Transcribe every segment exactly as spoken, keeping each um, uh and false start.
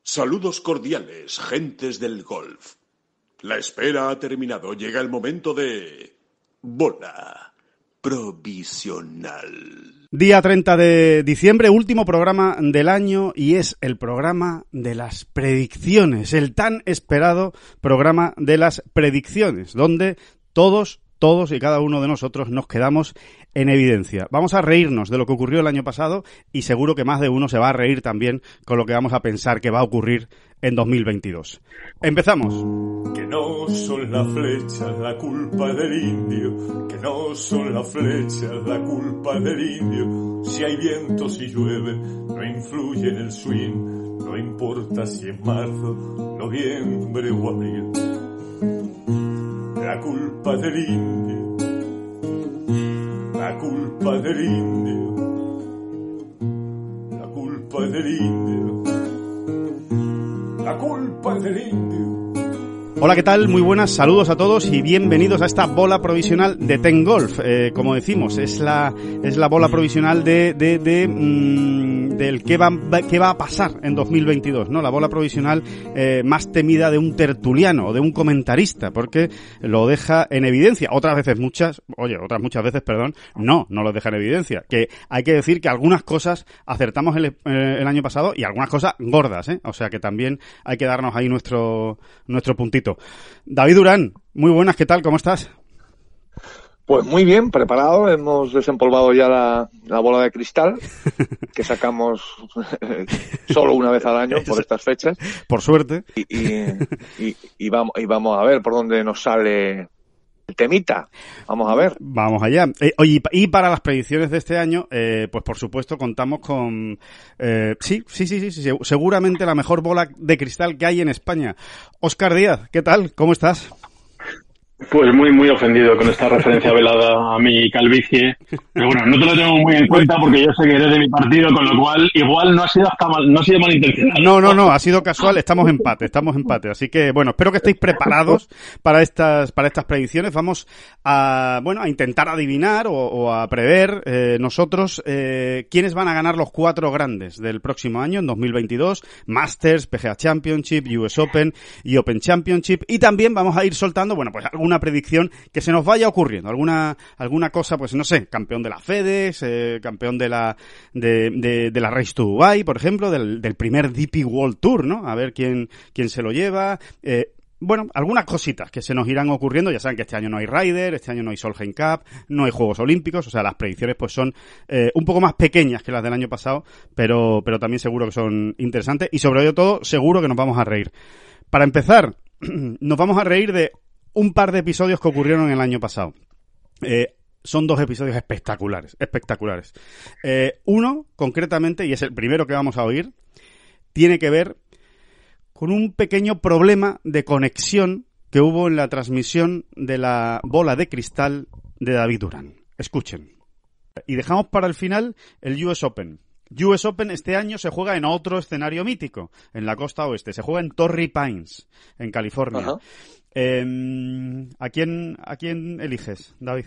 Saludos cordiales, gentes del golf. La espera ha terminado. Llega el momento de... bola provisional. Día treinta de diciembre, último programa del año y es el programa de las predicciones, el tan esperado programa de las predicciones, donde todos, todos y cada uno de nosotros nos quedamos en evidencia. Vamos a reírnos de lo que ocurrió el año pasado y seguro que más de uno se va a reír también con lo que vamos a pensar que va a ocurrir en dos mil veintidós. Empezamos. Que no son las flechas la culpa del indio, que no son las flechas la culpa del indio. Si hay viento, si llueve, no influye en el swing, no importa si es marzo, noviembre o abril. La culpa del indio, la culpa del indio, la culpa del indio, la culpa del indio. Hola, ¿qué tal? Muy buenas, saludos a todos y bienvenidos a esta bola provisional de Ten Golf. Eh, como decimos, es la es la bola provisional de de, de mmm, del qué va qué va a pasar en dos mil veintidós, ¿no? La bola provisional eh, más temida de un tertuliano o de un comentarista, porque lo deja en evidencia. Otras veces muchas, oye, otras muchas veces, perdón, no, no lo deja en evidencia. Que hay que decir que algunas cosas acertamos el, el año pasado y algunas cosas gordas, ¿eh? O sea que también hay que darnos ahí nuestro nuestro puntito. David Durán, muy buenas, ¿qué tal? ¿Cómo estás? Pues muy bien, preparado. Hemos desempolvado ya la, la bola de cristal que sacamos solo una vez al año por estas fechas. Por suerte. Y, y, y, y, vamos, y vamos a ver por dónde nos sale el temita. Vamos a ver. Vamos allá. Eh, oye, y para las predicciones de este año, eh, pues por supuesto contamos con... Eh, sí, sí, sí, sí, sí, seguramente la mejor bola de cristal que hay en España. Óscar Díaz, ¿qué tal? ¿Cómo estás? Pues muy, muy ofendido con esta referencia velada a mi calvicie. Pero bueno, no te lo tengo muy en cuenta porque yo sé que eres de mi partido, con lo cual igual no ha sido hasta mal, no ha sido malintencionado. No, no, no, ha sido casual, estamos empate, estamos empate. Así que, bueno, espero que estéis preparados para estas, para estas predicciones. Vamos a, bueno, a intentar adivinar o, o a prever eh, nosotros eh, quiénes van a ganar los cuatro grandes del próximo año, en dos mil veintidós. Masters, P G A Championship, U S Open y Open Championship. Y también vamos a ir soltando, bueno, pues algún una predicción que se nos vaya ocurriendo, alguna alguna cosa, pues no sé, campeón de la FedEx, eh, campeón de la de, de, de la Race to Dubai, por ejemplo, del, del primer D P World Tour, ¿no? A ver quién quién se lo lleva. Eh, Bueno, algunas cositas que se nos irán ocurriendo. Ya saben que este año no hay Ryder, este año no hay Solheim Cup, no hay Juegos Olímpicos, o sea, las predicciones pues son eh, un poco más pequeñas que las del año pasado, pero pero también seguro que son interesantes y sobre todo seguro que nos vamos a reír. Para empezar, nos vamos a reír de un par de episodios que ocurrieron el año pasado. Eh, son dos episodios espectaculares, espectaculares. Eh, uno, concretamente, y es el primero que vamos a oír, tiene que ver con un pequeño problema de conexión que hubo en la transmisión de la bola de cristal de David Durán. Escuchen. Y dejamos para el final el U S Open. U S Open este año se juega en otro escenario mítico, en la costa oeste. Se juega en Torrey Pines, en California. Ajá. Eh, ¿a quién a quién eliges, David?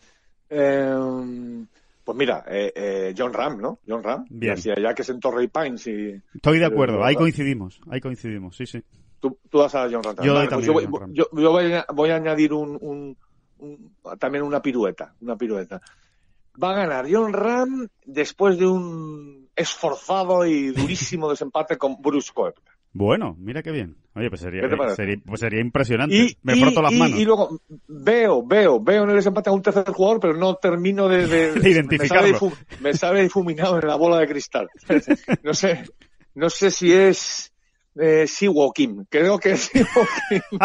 Eh, pues mira, eh, eh, Jon Rahm, ¿no? Jon Rahm. Bien. Decía, ya que es en Torrey Pines y... Estoy de acuerdo, ahí coincidimos, ahí coincidimos, sí, sí. Tú, tú vas a Jon Rahm. Yo, vale, también pues yo, voy, yo, yo voy, a, voy a añadir un, un, un también una pirueta, una pirueta. Va a ganar Jon Rahm después de un esforzado y durísimo desempate con Bruce Koepka. Bueno, mira qué bien. Oye, pues sería, sería, pues sería impresionante. Y, Me y, froto las y, manos. Y luego veo, veo, veo en el desempate a un tercer jugador, pero no termino de, de, de identificarlo. Me sale, difum, me sale difuminado en la bola de cristal. No sé, no sé si es eh, Siwoo Kim. Creo que es Siwoo Kim.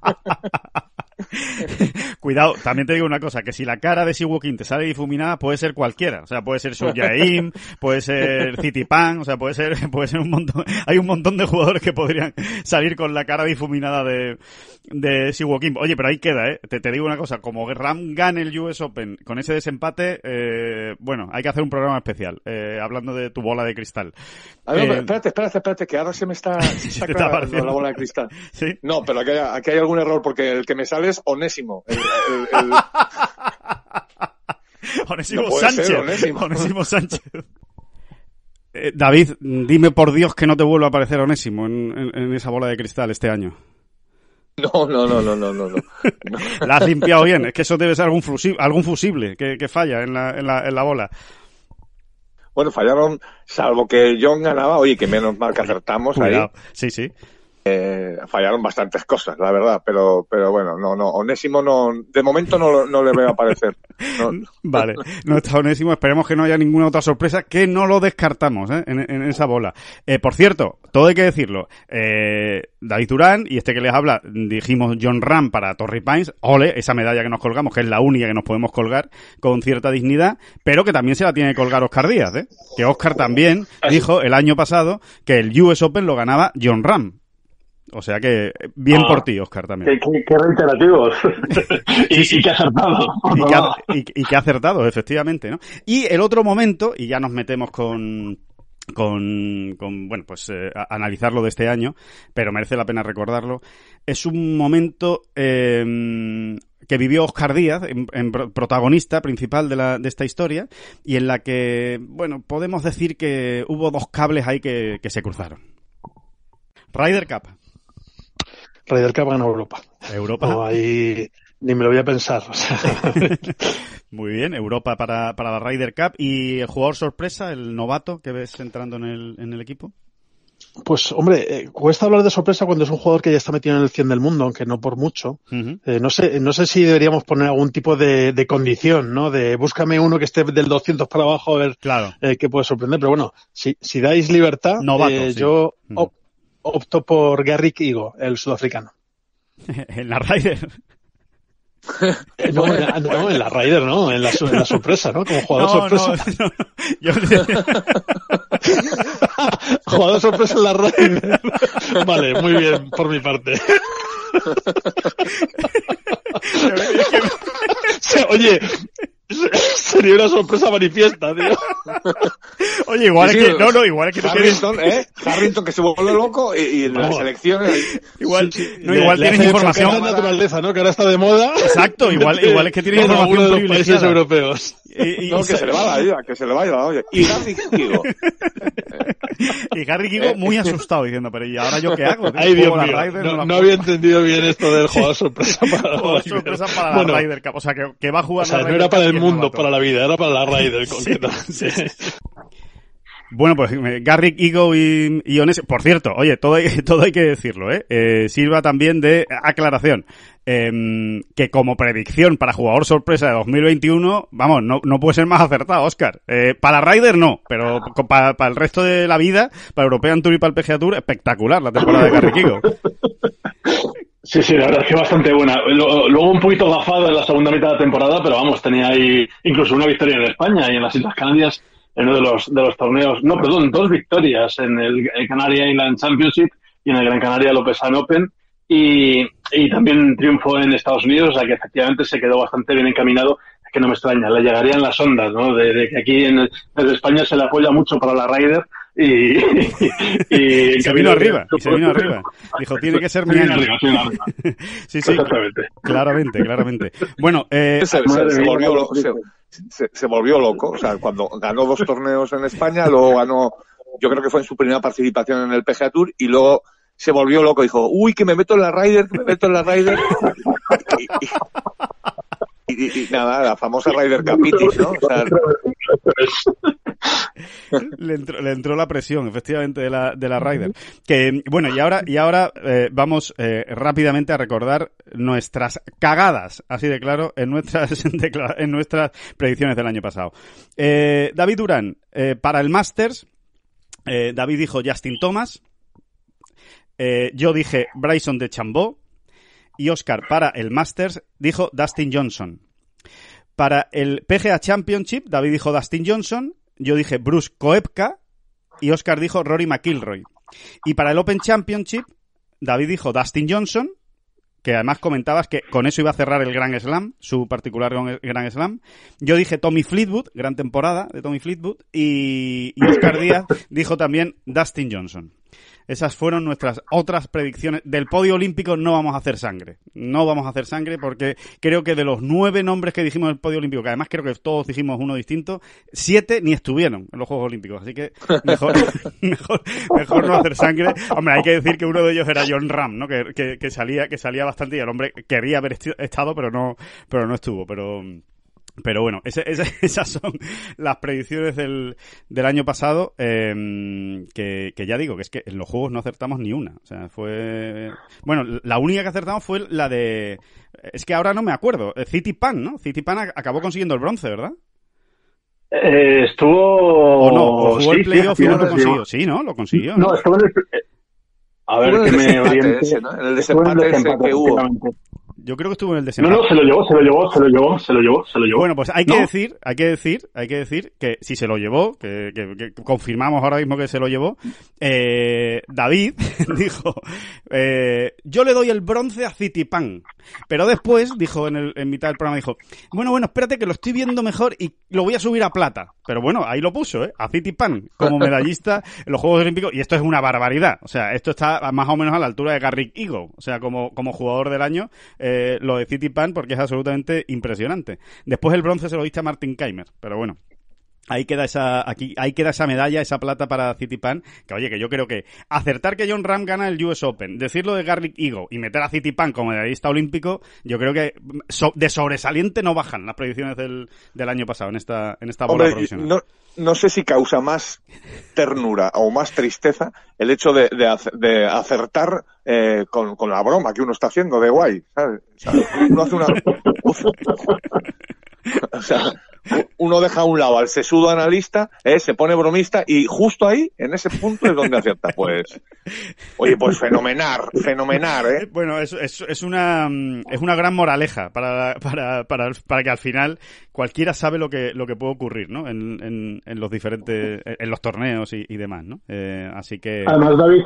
Cuidado, también te digo una cosa, que si la cara de Siwoo Kim te sale difuminada, puede ser cualquiera, o sea, puede ser Soo Jae-im, puede ser Tsitsipas, o sea, puede ser, puede ser un montón, hay un montón de jugadores que podrían salir con la cara difuminada de, de Siwoo Kim. Oye, pero ahí queda, eh, te, te digo una cosa, como Rahm gane el U S Open con ese desempate, eh, bueno, hay que hacer un programa especial, eh, hablando de tu bola de cristal. A ver, eh, espérate, espérate, espérate, que ahora se me está, se está te clavando está la bola de cristal. ¿Sí? No, pero aquí hay, aquí hay algún error, porque el que me sale es Onésimo. El, el, el... Onésimo no Sánchez. ser, Onésimo. Onésimo Sánchez. Eh, David, dime por Dios que no te vuelva a aparecer Onésimo en, en, en esa bola de cristal este año. No, no, no, no, no, no. no. La has limpiado bien, es que eso debe ser algún fusible, algún fusible que, que falla en la, en, la, en la bola. Bueno, fallaron, salvo que John ganaba, oye, que menos mal que acertamos. Cuidado. Ahí. Sí, sí. Eh, fallaron bastantes cosas, la verdad, pero pero bueno, no, no, Onésimo no, de momento no, no le veo aparecer. No. Vale, no está Onésimo, esperemos que no haya ninguna otra sorpresa, que no lo descartamos, ¿eh? en, en esa bola. Eh, por cierto, todo hay que decirlo, eh, David Durán y este que les habla, dijimos John Ram para Torrey Pines, ole, esa medalla que nos colgamos, que es la única que nos podemos colgar con cierta dignidad, pero que también se la tiene que colgar Óscar Díaz, ¿eh? Que Óscar también dijo el año pasado que el U S Open lo ganaba John Ram. O sea que bien ah, por ti, Óscar, también. Qué, qué, qué reiterativos. y, y que acertado. Y que, ha, y, y que acertado, efectivamente, ¿no? Y el otro momento, y ya nos metemos con... Con, con, bueno, pues eh, a, analizarlo de este año, pero merece la pena recordarlo. Es un momento eh, que vivió Óscar Díaz, en, en protagonista principal de, la, de esta historia, y en la que, bueno, podemos decir que hubo dos cables ahí que, que se cruzaron. Ryder Cup. Ryder Cup ganó Europa. Europa. No, ahí ni me lo voy a pensar. O sea. Muy bien, Europa para, para la Ryder Cup. ¿Y el jugador sorpresa, el novato que ves entrando en el, en el equipo? Pues, hombre, eh, cuesta hablar de sorpresa cuando es un jugador que ya está metido en el cien del mundo, aunque no por mucho. Uh-huh. Eh, no sé, no sé si deberíamos poner algún tipo de, de condición, ¿no? De búscame uno que esté del doscientos para abajo a ver claro. eh, qué puede sorprender. Pero bueno, si, si dais libertad, novato, eh, sí. yo op- opto por Garrick Higo, el sudafricano. ¿En la Ryder? Eh, no, en la, no, en la Ryder, no, en la, en la sorpresa, ¿no? Como jugador no, sorpresa. No, no, yo... Jugador sorpresa en la Ryder. Vale, muy bien, por mi parte. Oye, sería una sorpresa manifiesta, tío. Oye, igual sí, es que, no, no, igual es que Harrington, no ¿eh? Harrington que se vuelve loco y, y en las elecciones. Igual, sí, sí. no, igual le, tienes le información. La naturaleza, ¿no? Que ahora está de moda. Exacto, igual, igual es que tienes información de los países europeos. Y, y, no, que se le va la vida, que se le vaya la olla. Y Harry Kigo. Y Harry Kigo muy asustado diciendo, pero ¿y ahora yo qué hago? Ay, Dios mío, Ryder, no, no, no había entendido bien esto del jugador sorpresa para la Ryder. sorpresa para bueno, la Ryder Cup, o sea, que, que va a jugar o sea, la Ryder no era para Cup el mundo, para la vida, era para la Ryder concreta. Sí, sí, sí. Bueno, pues Garrick, Higo y, y Onésimo. Por cierto, oye, todo hay, todo hay que decirlo, ¿eh? eh sirva también de aclaración. Eh, que como predicción para jugador sorpresa de dos mil veintiuno, vamos, no, no puede ser más acertado, Óscar. Eh, para Ryder no, pero para, para el resto de la vida, para European Tour y para el P G A Tour, espectacular la temporada de Garrick Higo. Sí, sí, la verdad es que bastante buena. Luego un poquito gafado en la segunda mitad de la temporada, pero vamos, tenía ahí incluso una victoria en España y en las Islas Canarias, en uno de los, de los torneos, no, perdón, dos victorias en el, el Canary Island Championship y en el Gran Canaria Lopesan Open, y, y también triunfó en Estados Unidos, o sea que efectivamente se quedó bastante bien encaminado, que no me extraña, le llegarían las ondas, ¿no? De, de que aquí en, en España se le apoya mucho para la Ryder y, y, y se vino arriba, y se vino arriba. Dijo, tiene que ser mi año. Arriba, sí, arriba. Sí, sí, exactamente. Claramente, claramente. Bueno, eh, se, se, se, volvió loco, se, se, se volvió loco, o sea, cuando ganó dos torneos en España, luego ganó, yo creo que fue en su primera participación en el P G A Tour, y luego se volvió loco, dijo, uy, que me meto en la Ryder, que me meto en la Ryder. y, y, y, y nada, la famosa Ryder Capitis, ¿no? O sea, le, entró, le entró la presión, efectivamente, de la, de la Ryder. Que, bueno, y ahora, y ahora eh, vamos eh, rápidamente a recordar nuestras cagadas, así de claro, en nuestras, en nuestras predicciones del año pasado. Eh, David Durán, eh, para el Masters, eh, David dijo Justin Thomas. Eh, yo dije Bryson DeChambeau y Óscar para el Masters dijo Dustin Johnson. Para el P G A Championship, David dijo Dustin Johnson, yo dije Bruce Koepka y Óscar dijo Rory McIlroy. Y para el Open Championship, David dijo Dustin Johnson, que además comentabas que con eso iba a cerrar el Grand Slam, su particular Grand Slam. Yo dije Tommy Fleetwood, gran temporada de Tommy Fleetwood, y, y Óscar Díaz dijo también Dustin Johnson. Esas fueron nuestras otras predicciones. Del podio olímpico no vamos a hacer sangre. No vamos a hacer sangre porque creo que de los nueve nombres que dijimos en el podio olímpico, que además creo que todos dijimos uno distinto, siete ni estuvieron en los Juegos Olímpicos. Así que mejor mejor, mejor no hacer sangre. Hombre, hay que decir que uno de ellos era John Ram, ¿no? Que, que, que salía que salía bastante y el hombre quería haber estado, pero no pero no estuvo. Pero... Pero bueno, ese, ese, esas son las predicciones del, del año pasado, eh, que, que ya digo, que es que en los juegos no acertamos ni una. O sea, fue... Bueno, la única que acertamos fue la de... Es que ahora no me acuerdo. City Pan, ¿no? City Pan acabó consiguiendo el bronce, ¿verdad? Eh, estuvo... ¿O no? ¿O jugó sí, el playoff sí, y no lo sí, consiguió? Sí, ¿no? Lo consiguió, ¿no? No, estuvo en el... A ver, que me oriente. Ese, ¿no? En el desempate ese que hubo. Yo creo que estuvo en el desempate. No, no, se lo llevó, se lo llevó, se lo llevó, se lo llevó, se lo llevó. Bueno, pues hay que ¿No? decir, hay que decir, hay que decir que si se lo llevó, que, que, que confirmamos ahora mismo que se lo llevó, eh, David dijo, eh, yo le doy el bronce a City Pan. Pero después dijo en, el, en mitad del programa, dijo, bueno, bueno, espérate que lo estoy viendo mejor y lo voy a subir a plata. Pero bueno, ahí lo puso, ¿eh? A City Pan como medallista en los Juegos Olímpicos, y esto es una barbaridad. O sea, esto está más o menos a la altura de Garrick Eagle. O sea, como, como jugador del año, eh, lo de City Pan, porque es absolutamente impresionante. Después el bronce se lo diste a Martin Keimer, pero bueno. Ahí queda esa, aquí, ahí queda esa medalla, esa plata para City Pan, que oye, que yo creo que acertar que John Ram gana el U S Open, decirlo de Garrick Eagle y meter a City Pan como medallista olímpico, yo creo que so, de sobresaliente no bajan las predicciones del, del año pasado en esta, en esta bola Hombre, profesional. No, no sé si causa más ternura o más tristeza el hecho de, de, de acertar eh, con, con la broma que uno está haciendo de guay, ¿sabes? O sea, uno hace una... O sea, uno deja a un lado al sesudo analista, eh, se pone bromista y justo ahí, en ese punto es donde acierta. Pues, oye, pues fenomenal, fenomenal, ¿eh? Bueno, es, es, es una es una gran moraleja para, para, para, para que al final cualquiera sabe lo que lo que puede ocurrir, ¿no? En, en, en los diferentes, en los torneos y, y demás, ¿no? Eh, así que... Además, David...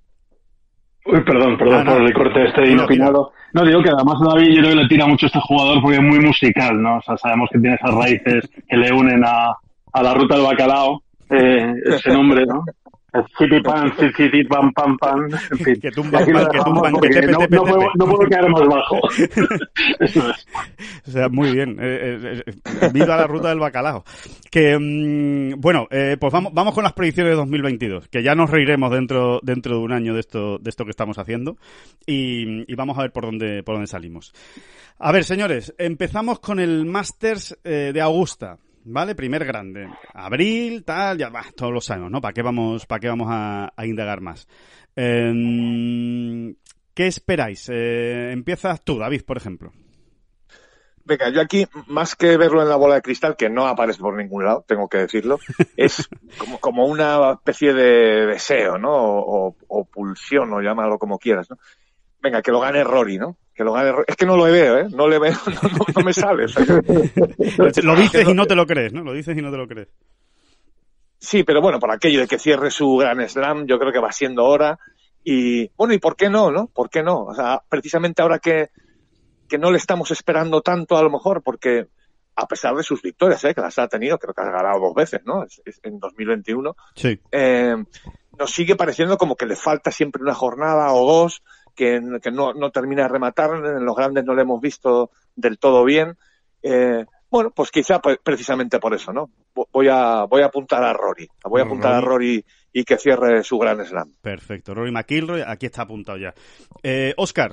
Uy, perdón, perdón ah, no. por el corte este inopinado. No, digo que además David yo creo que le tira mucho a este jugador porque es muy musical, ¿no? O sea, sabemos que tiene esas raíces que le unen a, a la ruta del bacalao, eh, ese nombre, ¿no? City Pan, City Pan, Pan, Pan, en fin. Que tumban, mal, que tumban, que tepe, no, tepe, no, tepe. Puedo, no puedo quedar más bajo. Eso es. O sea, muy bien. Eh, eh, viva la ruta del bacalao. Que, mmm, bueno, eh, pues vamos, vamos con las predicciones de dos mil veintidós, que ya nos reiremos dentro, dentro de un año de esto, de esto que estamos haciendo, y, y vamos a ver por dónde, por dónde salimos. A ver, señores, empezamos con el Masters eh, de Augusta. ¿Vale? Primer grande. Abril, tal, ya va, todos lo sabemos, ¿no? ¿Para qué vamos, para qué vamos a, a indagar más? Eh, ¿Qué esperáis? Eh, empiezas tú, David, por ejemplo. Venga, yo aquí, más que verlo en la bola de cristal, que no aparece por ningún lado, tengo que decirlo, es como, como una especie de deseo, ¿no? O, o, o pulsión, o llámalo como quieras, ¿no? Venga, que lo gane Rory, ¿no? Que lo gane Rory. Es que no lo veo, ¿eh? No le veo, no, no, no me sale. O sea, que... Lo dices y no te lo crees, ¿no? Lo dices y no te lo crees. Sí, pero bueno, por aquello de que cierre su Grand Slam, yo creo que va siendo hora. Y, bueno, ¿y por qué no, no? ¿Por qué no? O sea, precisamente ahora que, que no le estamos esperando tanto, a lo mejor, porque a pesar de sus victorias, ¿eh? Que las ha tenido, creo que ha ganado dos veces, ¿no? Es, es en dos mil veintiuno. Sí. Eh, nos sigue pareciendo como que le falta siempre una jornada o dos, que, que no, no termina de rematar, en los grandes no lo hemos visto del todo bien. Eh, bueno, pues quizá pues, precisamente por eso, ¿no? Voy a, voy a apuntar a Rory, voy a apuntar Rory. a Rory y que cierre su Grand Slam. Perfecto, Rory McIlroy, aquí está apuntado ya. Eh, Óscar.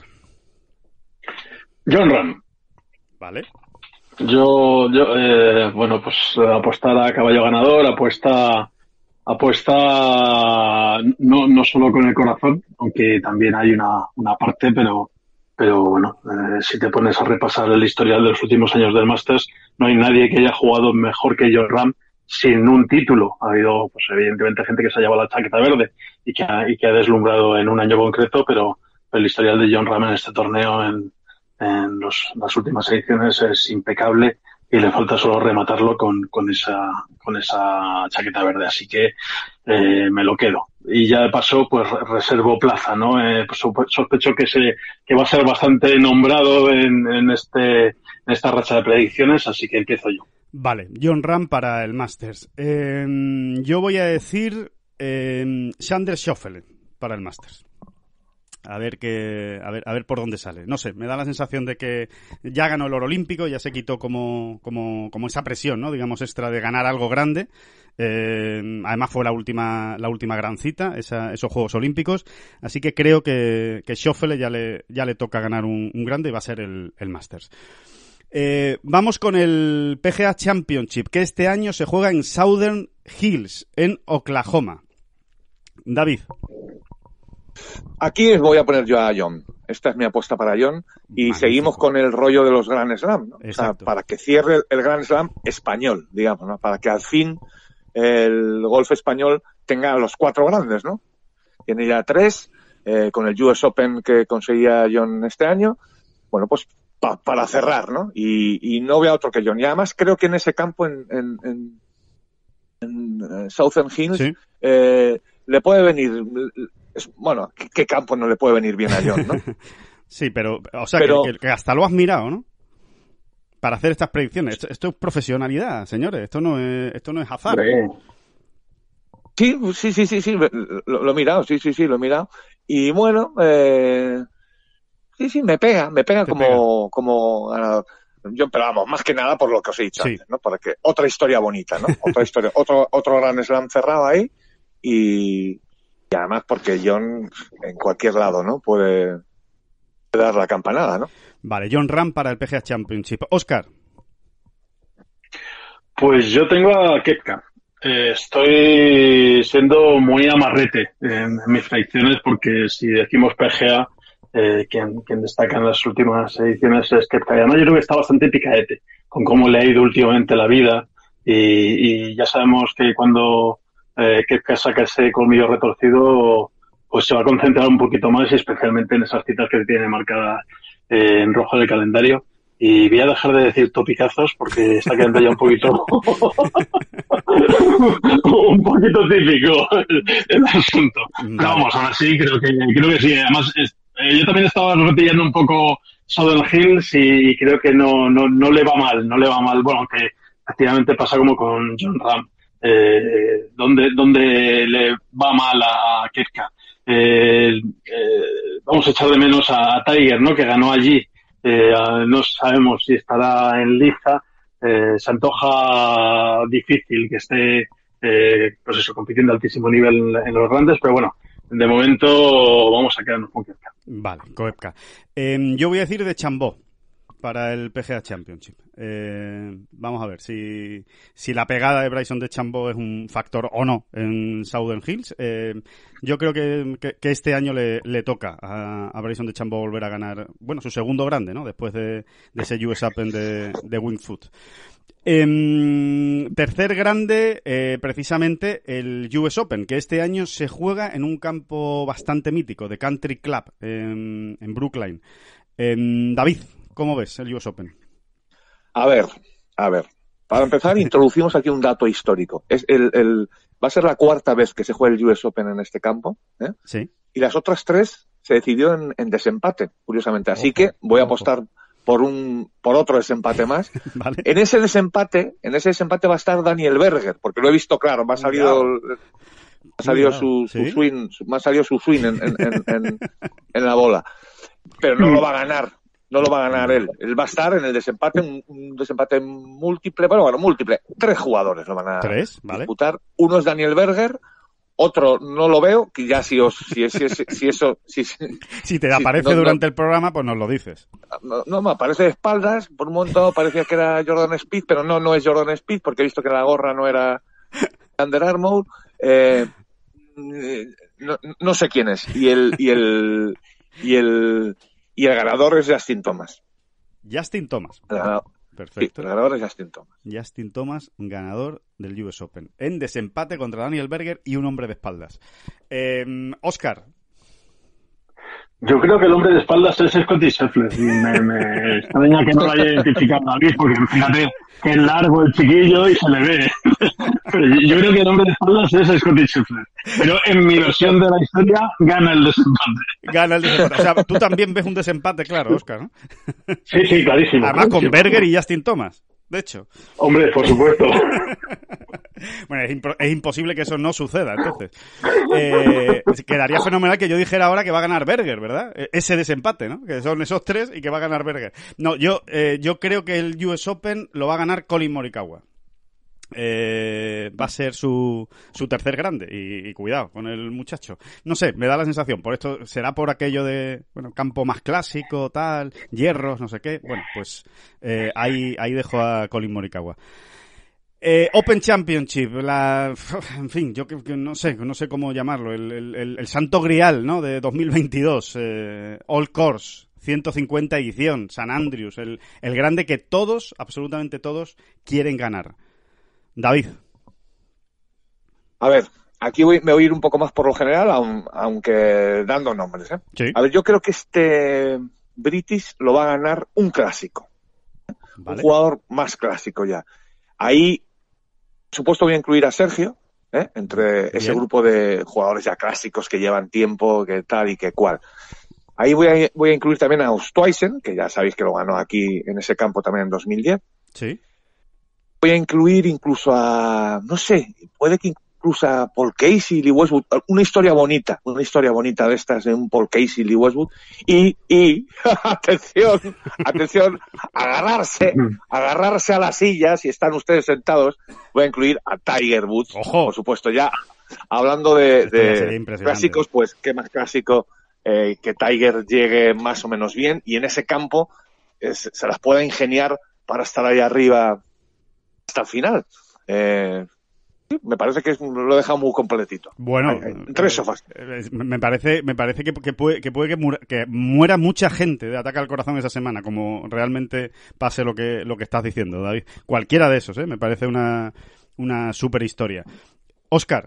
John Ram. Vale. Yo, yo eh, bueno, pues apostar a caballo ganador, apuesta... Apuesta no, no solo con el corazón, aunque también hay una, una parte, pero, pero bueno, eh, si te pones a repasar el historial de los últimos años del Masters, no hay nadie que haya jugado mejor que John Ram sin un título. Ha habido, pues evidentemente, gente que se ha llevado la chaqueta verde y que ha, y que ha deslumbrado en un año concreto, pero el historial de John Ram en este torneo, en, en los, las últimas ediciones, es impecable. Y le falta solo rematarlo con, con esa, con esa chaqueta verde. Así que, eh, me lo quedo. Y ya de paso, pues reservo plaza, ¿no? Eh, pues sospecho que se, que va a ser bastante nombrado en, en este, en esta racha de predicciones, así que empiezo yo. Vale, John Ram para el Masters. Eh, yo voy a decir, eh, Xander Schauffele para el Masters. A ver qué, a ver, a ver por dónde sale. No sé, me da la sensación de que ya ganó el oro olímpico, ya se quitó como, como, como esa presión, ¿no? Digamos, extra de ganar algo grande. Eh, además fue la última, la última gran cita, esa, esos Juegos Olímpicos. Así que creo que, que Schauffele ya le, ya le toca ganar un, un grande y va a ser el, el Masters. Eh, vamos con el P G A Championship, que este año se juega en Southern Hills, en Oklahoma. David. Aquí voy a poner yo a John. Esta es mi apuesta para John. Y Magnífico. Seguimos con el rollo de los Grand Slam, ¿no? O sea, para que cierre el Grand Slam español, digamos, ¿no? Para que al fin el golf español tenga los cuatro grandes, ¿no? Tiene ya tres, eh, con el U S Open que conseguía John este año. Bueno, pues pa, para cerrar, ¿no? Y, y no veo a otro que John. Y además creo que en ese campo, en, en, en, en Southern Hills, ¿sí? eh, le puede venir... Es, bueno, ¿qué, ¿qué campo no le puede venir bien a John, no? Sí, pero, o sea, pero, que, que hasta lo has mirado, ¿no? Para hacer estas predicciones. Esto, esto es profesionalidad, señores. Esto no es, esto no es azar. Sí, sí, sí, sí, sí. Lo, lo he mirado, sí, sí, sí, lo he mirado. Y bueno, eh, sí, sí, me pega, me pega como, pega. como ganador. Yo, pero vamos, más que nada por lo que os he dicho sí. antes, ¿no? Para que otra historia bonita, ¿no? Otra historia, otro, otro Grand Slam cerrado ahí y Y además porque John en cualquier lado, ¿no? Puede dar la campanada, ¿no? Vale, John Ram para el P G A Championship. Óscar. Pues yo tengo a Koepka. Eh, estoy siendo muy amarrete en, en mis predicciones porque si decimos P G A, eh, quien, quien destaca en las últimas ediciones es Koepka. Además yo creo que está bastante picadete con cómo le ha ido últimamente la vida y, y ya sabemos que cuando... Eh, que saca ese colmillo retorcido, pues se va a concentrar un poquito más, y especialmente en esas citas que tiene marcadas eh, en rojo del calendario. Y voy a dejar de decir topicazos porque está quedando ya un poquito un poquito típico el, el asunto. Pero vamos, ahora sí, creo que creo que sí. Además, es, eh, yo también estaba repitiendo un poco Southern Hills y creo que no, no, no le va mal, no le va mal. Bueno, aunque efectivamente pasa como con John Ram. Eh, donde, donde le va mal a Koepka. Eh, eh, vamos a echar de menos a, a Tiger, ¿no? Que ganó allí. Eh, no sabemos si estará en lista. Eh, se antoja difícil que esté, eh, pues eso, compitiendo a altísimo nivel en, en los grandes, pero bueno, de momento vamos a quedarnos con Koepka. Vale, Koepka. Eh, yo voy a decir de Chambó para el P G A Championship. Eh, vamos a ver si, si la pegada de Bryson DeChambeau es un factor o no en Southern Hills. Eh, yo creo que, que, que este año le, le toca a, a Bryson DeChambeau volver a ganar, bueno, su segundo grande, ¿no? Después de, de ese U S Open de, de Winged Foot. Eh, tercer grande, eh, precisamente el U S Open, que este año se juega en un campo bastante mítico, de Country Club, en, en Brookline. Eh, David, ¿cómo ves el U S Open? A ver, a ver. Para empezar, introducimos aquí un dato histórico. Es el, el, va a ser la cuarta vez que se juega el U S Open en este campo. ¿eh? Sí. Y las otras tres se decidió en, en desempate, curiosamente. Así ojo, que voy a apostar ojo. por un por otro desempate más. Vale. En ese desempate, en ese desempate va a estar Daniel Berger, porque lo he visto claro, me ha salido, me ha salido su, su ¿sí? swing, me ha salido su swing en, en, en, en, en la bola. Pero no lo va a ganar. No lo va a ganar él. Él va a estar en el desempate, un, un desempate múltiple, bueno, bueno, múltiple. Tres jugadores lo van a ¿Tres? Vale. disputar. Uno es Daniel Berger, otro no lo veo, que ya si os, si, si, si, si eso, si, si te aparece si, no, no, durante el programa, pues nos lo dices. No, no, me aparece de espaldas, por un momento parecía que era Jordan Spieth, pero no, no es Jordan Spieth, porque he visto que la gorra no era Under Armour. Eh, no, no sé quién es. Y el, y el, y el, Y el ganador es Justin Thomas. Justin Thomas. El ganador, Perfecto. Sí, el ganador es Justin Thomas. Justin Thomas, ganador del U S Open. En desempate contra Daniel Berger y un hombre de espaldas. Eh, Óscar. Yo creo que el hombre de espaldas es Scottie Scheffler. Y me, me extraña que no lo haya identificado David, porque fíjate que es largo el chiquillo y se le ve. Pero yo creo que el hombre de espaldas es Scottie Scheffler. Pero en mi versión de la historia gana el desempate. Gana el desempate. O sea, tú también ves un desempate, claro, Óscar, ¿no? Sí, sí, clarísimo. Además clarísimo. con Berger y Justin Thomas. de hecho. Hombre, por supuesto. Bueno, es, imp- es imposible que eso no suceda, entonces. Eh, quedaría fenomenal que yo dijera ahora que va a ganar Berger, ¿verdad? Ese desempate, ¿no? Que son esos tres y que va a ganar Berger. No, yo, eh, yo creo que el U S Open lo va a ganar Collin Morikawa. Eh, va a ser su, su tercer grande y, y cuidado con el muchacho. No sé, me da la sensación, por esto será por aquello de, bueno, campo más clásico, tal, hierros, no sé qué. Bueno, pues eh, ahí, ahí dejo a Collin Morikawa. Eh, Open Championship, la, en fin, yo que, que no sé, no sé cómo llamarlo, el, el, el, el santo grial, ¿no? De dos mil veintidós, eh, All Course, ciento cincuenta edición, San Andrews, el, el grande que todos, absolutamente todos, quieren ganar. David. A ver, aquí voy, me voy a ir un poco más por lo general, aun, aunque dando nombres, ¿eh? Sí. A ver, yo creo que este British lo va a ganar un clásico. Vale. Un jugador más clásico ya. Ahí, por supuesto, voy a incluir a Sergio, ¿eh? Entre Bien. ese grupo de jugadores ya clásicos que llevan tiempo, que tal y que cual. Ahí voy a, voy a incluir también a Osthuizen, que ya sabéis que lo ganó aquí en ese campo también en dos mil diez. Sí. Voy a incluir incluso a, no sé, puede que incluso a Paul Casey y Lee Westwood, una historia bonita, una historia bonita de estas de un Paul Casey y Lee Westwood, y, y, atención, atención, agarrarse, agarrarse a la silla, si están ustedes sentados, voy a incluir a Tiger Woods. Ojo. Por supuesto, ya hablando de, de clásicos, pues qué más clásico eh, que Tiger llegue más o menos bien, y en ese campo es, se las pueda ingeniar para estar ahí arriba hasta el final. Eh, me parece que es, lo he dejado muy completito. Bueno, hay, hay, tres sofás. Eh, me parece, me parece que, que puede, que, puede que, muera, que muera mucha gente de ataque al corazón esa semana, como realmente pase lo que, lo que estás diciendo, David. Cualquiera de esos, ¿eh? Me parece una, una super historia. Óscar.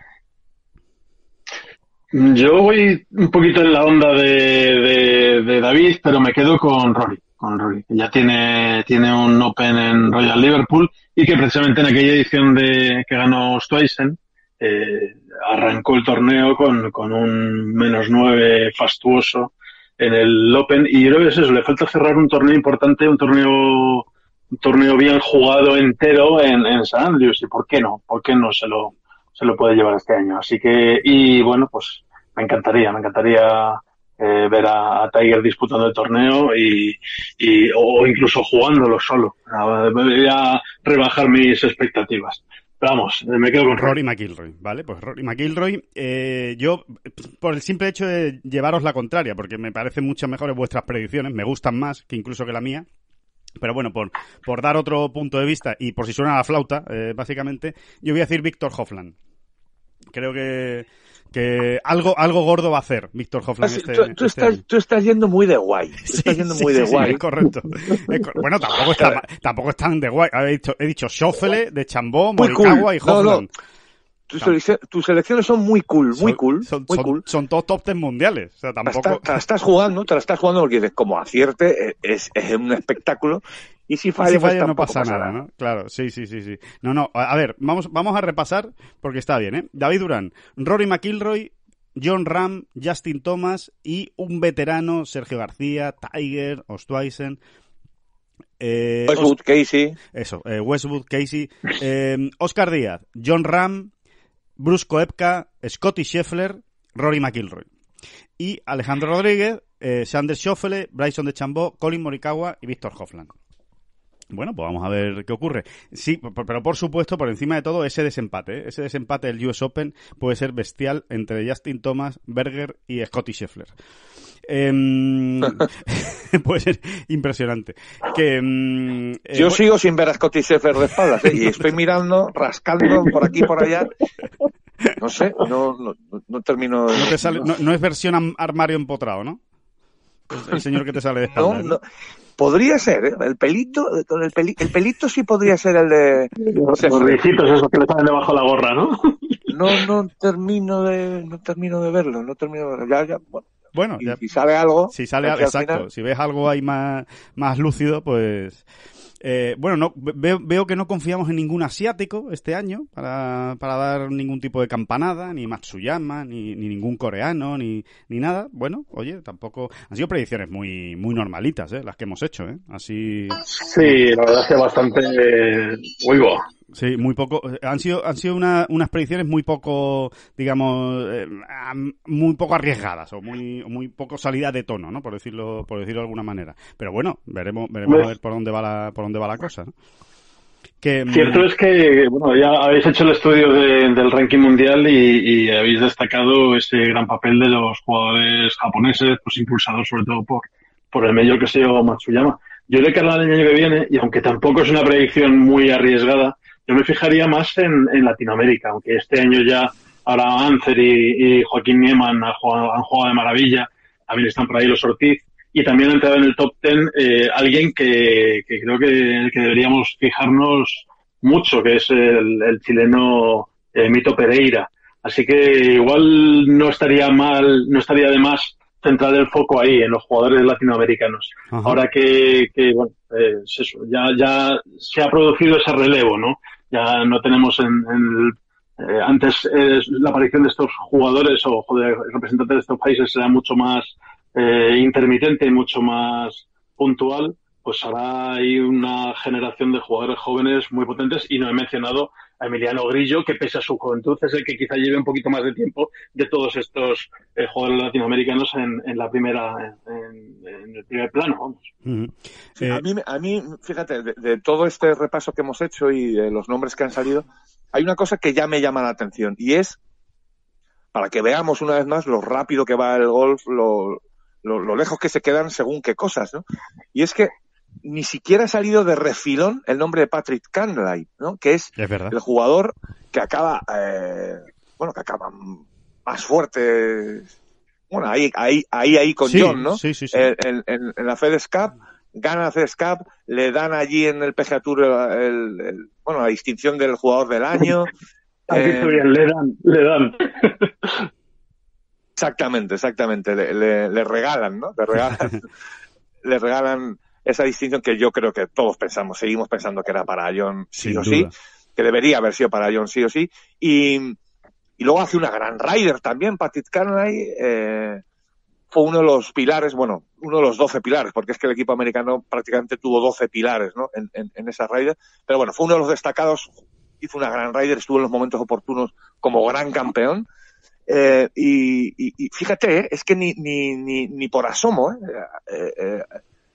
Yo voy un poquito en la onda de, de, de David, pero me quedo con Rory. Con Rory, que ya tiene, tiene un Open en Royal Liverpool y que precisamente en aquella edición de que ganó Osthuizen eh, arrancó el torneo con, con un menos nueve fastuoso en el Open, y creo que es eso, le falta cerrar un torneo importante, un torneo un torneo bien jugado entero en, en San Andrews, y por qué no, por qué no se lo se lo puede llevar este año. Así que, y bueno, pues me encantaría, me encantaría Eh, ver a, a Tiger disputando el torneo y, y o incluso jugándolo solo. Voy a rebajar mis expectativas. Pero vamos, me quedo con Rory McIlroy, ¿vale? Pues Rory McIlroy, eh, yo, por el simple hecho de llevaros la contraria, porque me parecen mucho mejores vuestras predicciones, me gustan más que incluso que la mía. Pero bueno, por, por dar otro punto de vista y por si suena la flauta, eh, básicamente, yo voy a decir Viktor Hovland. Creo que que algo algo gordo va a hacer Viktor Hovland este, tú, tú, este estás, año. tú estás yendo muy de guay. Tú sí, estás yendo sí, muy sí, de sí, guay. Es correcto. Es cor- bueno, tampoco está tampoco están de guay. He dicho, he dicho Schauffele, de Chambó, Morikawa cool. y Hovland. No, no. Tus, no. tus selecciones son muy cool, muy son, cool, son, muy son, cool. Son todos top ten mundiales. O sea, tampoco... Te la, te la estás jugando, te la estás jugando porque dices, como acierte, es, es un espectáculo. Y si falla, si pues falla no pasa, pasa nada, nada, ¿no? Claro, sí, sí, sí, sí. No, no, a, a ver, vamos, vamos a repasar porque está bien, ¿eh? David Durán, Rory McIlroy, Jon Rahm, Justin Thomas y un veterano, Sergio García, Tiger, Osthuizen, eh, Westwood, Os- Casey. Eso, eh, Westwood, Casey, eh, Oscar Díaz, Jon Rahm, Bruce Koepka, Scottie Scheffler, Rory McIlroy. Y Alejandro Rodríguez, eh, Xander Schauffele, Bryson DeChambeau, Collin Morikawa y Viktor Hovland. Bueno, pues vamos a ver qué ocurre. Sí, pero por supuesto, por encima de todo, ese desempate, ¿eh? Ese desempate del U S Open puede ser bestial entre Justin Thomas, Berger y Scottie Scheffler. Eh, puede ser impresionante. Que, eh, Yo sigo sin ver a Scottie Scheffler de espaldas, ¿eh? Y estoy mirando, rascando por aquí y por allá. No sé, no, no, no termino... No, te sale, no, no es versión armario empotrado, ¿no? El señor que te sale de espaldas. No, no. Podría ser, ¿eh? El pelito, con el, peli, el pelito sí podría ser el de... Los risitos esos que le salen debajo de la gorra, ¿no? No, no termino de, no termino de verlo, no termino de verlo. Ya, ya, bueno, Bueno, y ya, si sale algo... Si sale algo, exacto. Final... Si ves algo ahí más, más lúcido, pues... Eh, bueno, no veo, veo que no confiamos en ningún asiático este año para, para dar ningún tipo de campanada, ni Matsuyama, ni, ni ningún coreano, ni, ni nada. Bueno, oye, tampoco... Han sido predicciones muy muy normalitas, ¿eh? Las que hemos hecho, ¿eh? Así... Sí, la verdad es que bastante... Eh, muy bo. Sí, muy poco. Han sido han sido una, unas predicciones muy poco, digamos, eh, muy poco arriesgadas o muy muy poco salida de tono, ¿no? Por decirlo por decirlo de alguna manera. Pero bueno, veremos veremos pues, a ver por dónde va la por dónde va la cosa, ¿no? Que, cierto mm, es que, bueno, ya habéis hecho el estudio de, del ranking mundial y, y habéis destacado ese gran papel de los jugadores japoneses, pues impulsados sobre todo por por el mayor que se llama Matsuyama. Yo de cara al año que viene, y aunque tampoco es una predicción muy arriesgada, yo me fijaría más en, en Latinoamérica, aunque este año ya ahora Ancer y, y Joaquín Niemann han jugado, han jugado de maravilla, también están por ahí los Ortiz, y también ha entrado en el top ten eh, alguien que, que creo que, que deberíamos fijarnos mucho, que es el, el chileno eh, Mito Pereira. Así que igual no estaría mal, no estaría de más centrar el foco ahí, en los jugadores latinoamericanos. Ajá. Ahora que, que bueno, eh, es eso, ya, ya se ha producido ese relevo, ¿no? Ya no tenemos en, en el, eh, antes eh, la aparición de estos jugadores o de representantes de estos países era mucho más eh, intermitente, mucho más puntual, pues ahora hay una generación de jugadores jóvenes muy potentes y no he mencionado a Emiliano Grillo, que pese a su juventud es el que quizá lleve un poquito más de tiempo de todos estos eh, jugadores latinoamericanos en, en la primera, en, en el primer plano, vamos. Uh-huh. Sí, eh, a mí, a mí, fíjate, de, de todo este repaso que hemos hecho y de los nombres que han salido, hay una cosa que ya me llama la atención y es para que veamos una vez más lo rápido que va el golf, lo, lo, lo lejos que se quedan según qué cosas, ¿no? Y es que ni siquiera ha salido de refilón el nombre de Patrick Cantlay, ¿no? Que es, es el jugador que acaba, eh, bueno, que acaba más fuerte, bueno, ahí, ahí, ahí, ahí con sí, John, ¿no? Sí, sí, sí. En, en, en la FedEx Cup, gana la FedEx Cup, le dan allí en el P G A Tour el, el, el, bueno, la distinción del jugador del año. eh, bien, le dan, le dan. Exactamente, exactamente, le, le, le regalan, ¿no? Le regalan, le regalan esa distinción que yo creo que todos pensamos, seguimos pensando que era para John sí Sin o duda. sí, que debería haber sido para John sí o sí, y, y luego hace una gran rider también, Patrick Cantlay, eh, fue uno de los pilares, bueno, uno de los doce pilares, porque es que el equipo americano prácticamente tuvo doce pilares, ¿no? En, en, en esa rider, pero bueno, fue uno de los destacados, hizo una gran rider, estuvo en los momentos oportunos como gran campeón, eh, y, y, y fíjate, ¿eh? Es que ni, ni, ni, ni por asomo, ¿eh? eh, eh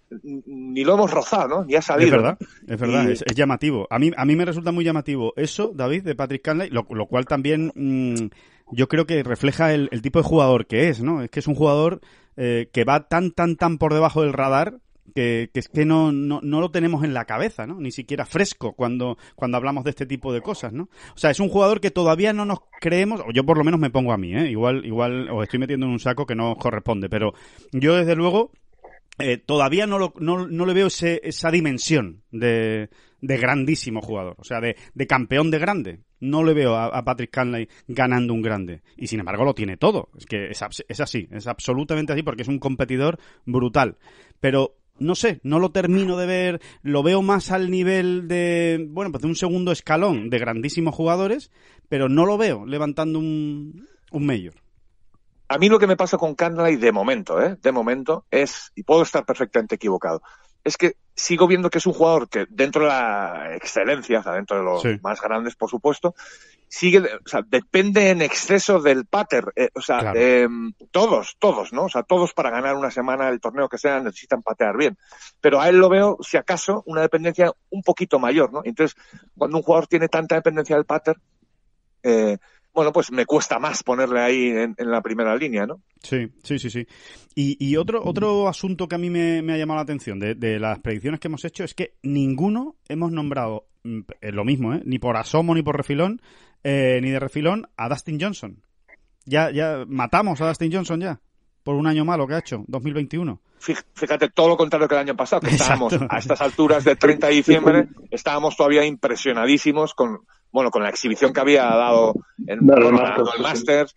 ni lo hemos rozado, ¿no? Ni ha salido. Es verdad, es verdad, y... es, es llamativo. A mí, a mí me resulta muy llamativo eso, David, de Patrick Cantlay, lo, lo cual también mmm, yo creo que refleja el, el tipo de jugador que es, ¿no? Es que es un jugador eh, que va tan, tan, tan por debajo del radar que, que es que no, no, no lo tenemos en la cabeza, ¿no? Ni siquiera fresco cuando, cuando hablamos de este tipo de cosas, ¿no? O sea, es un jugador que todavía no nos creemos, o yo por lo menos me pongo a mí, ¿eh? Igual, igual os estoy metiendo en un saco que no os corresponde, pero yo desde luego Eh, todavía no, lo, no, no le veo ese, esa dimensión de, de grandísimo jugador, o sea, de, de campeón de grande. No le veo a, a Patrick Cantlay ganando un grande. Y sin embargo lo tiene todo. Es que es, es así, es absolutamente así porque es un competidor brutal. Pero no sé, no lo termino de ver, lo veo más al nivel de, bueno, pues de un segundo escalón de grandísimos jugadores, pero no lo veo levantando un, un major. A mí lo que me pasa con Cantlay de momento, ¿eh? De momento es, y puedo estar perfectamente equivocado, es que sigo viendo que es un jugador que dentro de la excelencia, o sea, dentro de los sí. más grandes, por supuesto, sigue, o sea, depende en exceso del pater, eh, o sea, claro. eh, todos, todos, ¿no? O sea, todos para ganar una semana el torneo que sea necesitan patear bien. Pero a él lo veo, si acaso, una dependencia un poquito mayor, ¿no? Entonces, cuando un jugador tiene tanta dependencia del pater, eh, bueno, pues me cuesta más ponerle ahí en, en la primera línea, ¿no? Sí, sí, sí, sí. Y, y otro otro asunto que a mí me, me ha llamado la atención de, de las predicciones que hemos hecho es que ninguno hemos nombrado, eh, lo mismo, ¿eh? Ni por asomo ni por refilón, eh, ni de refilón, a Dustin Johnson. Ya, ya matamos a Dustin Johnson ya, por un año malo que ha hecho, dos mil veintiuno. Fíjate, todo lo contrario que el año pasado, que estábamos Exacto. a estas alturas del treinta de diciembre, estábamos todavía impresionadísimos con, bueno, con la exhibición que había dado en no, bueno, Masters, el Masters.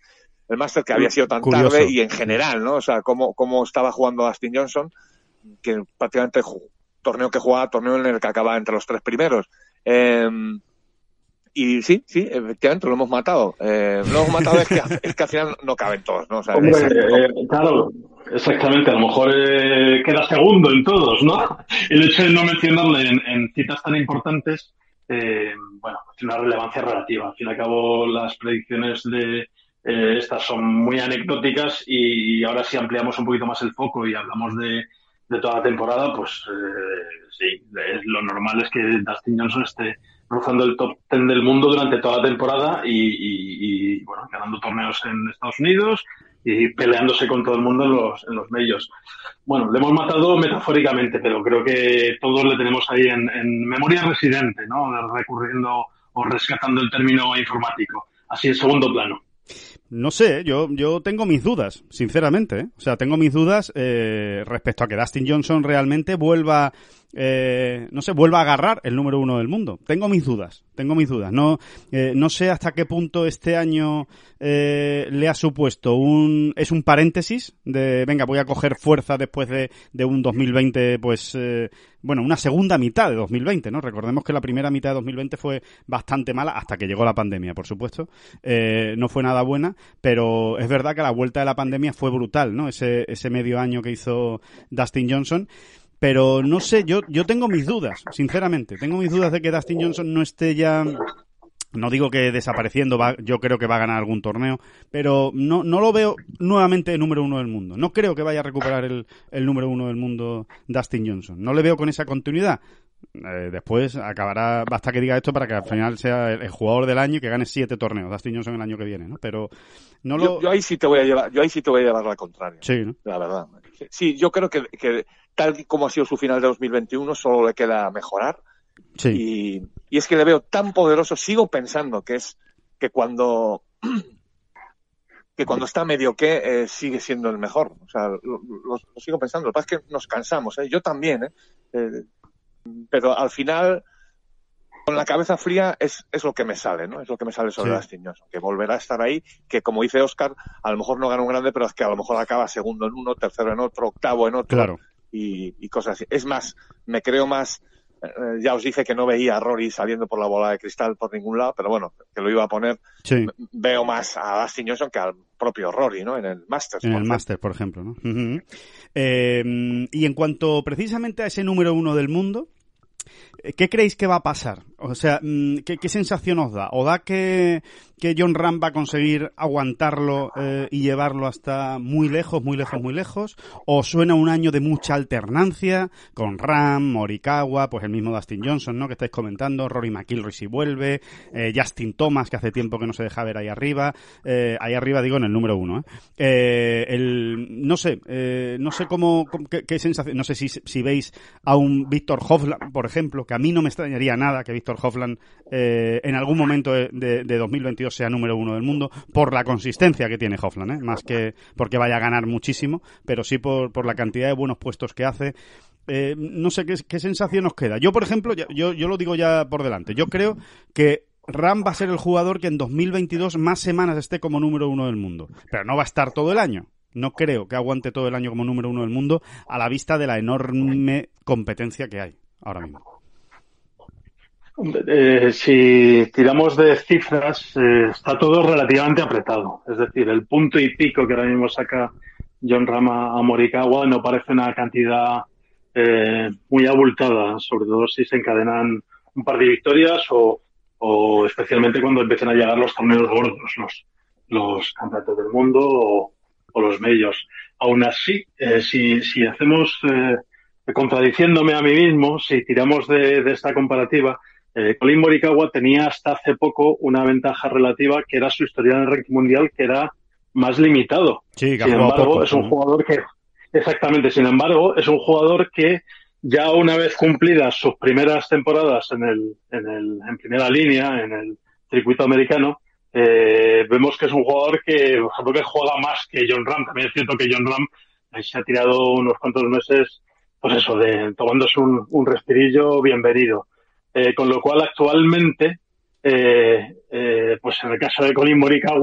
el Masters que había sido tan Curioso. tarde y en general, ¿no? O sea, cómo, cómo estaba jugando Dustin Johnson, que prácticamente torneo que jugaba, torneo en el que acababa entre los tres primeros. Eh, y sí, sí, efectivamente lo hemos matado. Eh, lo hemos matado es que, es que al final no caben todos, ¿no? O sea, Hombre, eh, eh, claro, exactamente, a lo mejor eh, queda segundo en todos, ¿no? El hecho de no mencionarle en, en citas tan importantes, eh, bueno, tiene una relevancia relativa. Al fin y al cabo, las predicciones de eh, estas son muy anecdóticas y, y ahora si ampliamos un poquito más el foco y hablamos de, de toda la temporada, pues eh, sí, es, lo normal es que Dustin Johnson esté rozando el top ten del mundo durante toda la temporada y, y, y bueno, ganando torneos en Estados Unidos y peleándose con todo el mundo en los, en los medios. Bueno, le hemos matado metafóricamente, pero creo que todos le tenemos ahí en, en memoria residente, ¿no? Recurriendo o rescatando el término informático, así en segundo plano. No sé, yo yo tengo mis dudas, sinceramente, ¿eh? O sea, tengo mis dudas eh, respecto a que Dustin Johnson realmente vuelva, eh, no sé, vuelva a agarrar el número uno del mundo. Tengo mis dudas, tengo mis dudas. No eh, no sé hasta qué punto este año eh, le ha supuesto un, es un paréntesis de, venga, voy a coger fuerza después de, de un dos mil veinte, pues, eh, bueno, una segunda mitad de dos mil veinte, ¿no? Recordemos que la primera mitad de dos mil veinte fue bastante mala hasta que llegó la pandemia, por supuesto. Eh, no fue nada buena, pero es verdad que la vuelta de la pandemia fue brutal, ¿no? Ese, ese medio año que hizo Dustin Johnson. Pero no sé, yo, yo tengo mis dudas, sinceramente. Tengo mis dudas de que Dustin Johnson no esté ya... No digo que desapareciendo, va, yo creo que va a ganar algún torneo, pero no, no lo veo nuevamente número uno del mundo. No creo que vaya a recuperar el, el número uno del mundo Dustin Johnson. No le veo con esa continuidad. Eh, después acabará, basta que diga esto para que al final sea el, el jugador del año y que gane siete torneos, Dustin Johnson el año que viene, ¿no? Pero no lo... yo, yo ahí sí te voy a llevar, yo ahí sí te voy a llevar la contraria. Sí, ¿no? La verdad. Sí, yo creo que, que tal como ha sido su final de dos mil veintiuno, solo le queda mejorar. Sí. Y, y es que le veo tan poderoso, sigo pensando que es que cuando que cuando está medio que eh, sigue siendo el mejor. O sea, lo, lo, lo sigo pensando. Lo que pasa es que nos cansamos, ¿eh? Yo también, ¿eh? eh pero al final, con la cabeza fría es, es lo que me sale, ¿no? Es lo que me sale sobre Sí. Dustin Johnson, que volverá a estar ahí, que como dice Óscar, a lo mejor no gana un grande, pero es que a lo mejor acaba segundo en uno, tercero en otro, octavo en otro, Claro. y, y cosas así. Es más, me creo más, eh, ya os dije que no veía a Rory saliendo por la bola de cristal por ningún lado, pero bueno, que lo iba a poner, Sí. veo más a Dustin Johnson que al propio Rory, ¿no? En el Masters. En por el ejemplo. Master, por ejemplo, ¿no? Uh-huh. Eh, y en cuanto precisamente a ese número uno del mundo, ¿qué creéis que va a pasar? O sea, ¿qué, qué sensación os da? ¿O da que, que Jon Rahm va a conseguir aguantarlo eh, y llevarlo hasta muy lejos, muy lejos, muy lejos? ¿O suena un año de mucha alternancia con Rahm, Morikawa, pues el mismo Dustin Johnson, ¿no? Que estáis comentando, Rory McIlroy si vuelve, eh, Justin Thomas, que hace tiempo que no se deja ver ahí arriba, eh, ahí arriba digo en el número uno, ¿eh? eh el, no sé, eh, no sé cómo, cómo qué, qué sensación, no sé si, si veis a un Viktor Hovland, por ejemplo, que a mí no me extrañaría nada que Viktor Hovland eh, en algún momento de, de, de dos mil veintidós sea número uno del mundo, por la consistencia que tiene Hovland, ¿eh? Más que porque vaya a ganar muchísimo, pero sí por, por la cantidad de buenos puestos que hace. Eh, no sé qué, qué sensación os queda. Yo, por ejemplo, ya, yo, yo lo digo ya por delante, yo creo que Rahm va a ser el jugador que en dos mil veintidós más semanas esté como número uno del mundo, pero no va a estar todo el año. No creo que aguante todo el año como número uno del mundo a la vista de la enorme competencia que hay ahora mismo. Eh, si tiramos de cifras, eh, está todo relativamente apretado. Es decir, el punto y pico que ahora mismo saca Jon Rahm a Morikawa no parece una cantidad eh, muy abultada, sobre todo si se encadenan un par de victorias o, o especialmente cuando empiecen a llegar los torneos gordos, los, los campeonatos del mundo o, o los medios. Aún así, eh, si, si hacemos, eh, contradiciéndome a mí mismo, si tiramos de, de esta comparativa, Eh, Collin Morikawa tenía hasta hace poco una ventaja relativa que era su historial en el ranking mundial, que era más limitado. Sí, que sin embargo, poco. es un jugador que, exactamente, sin embargo, es un jugador que ya una vez cumplidas sus primeras temporadas en el, en el, en primera línea, en el circuito americano, eh, vemos que es un jugador que, por ejemplo, que juega más que Jon Rahm. También es cierto que Jon Rahm ahí se ha tirado unos cuantos meses, pues eso, de tomándose un, un respirillo bienvenido. Eh, con lo cual, actualmente, eh, eh, pues en el caso de Collin Morikawa,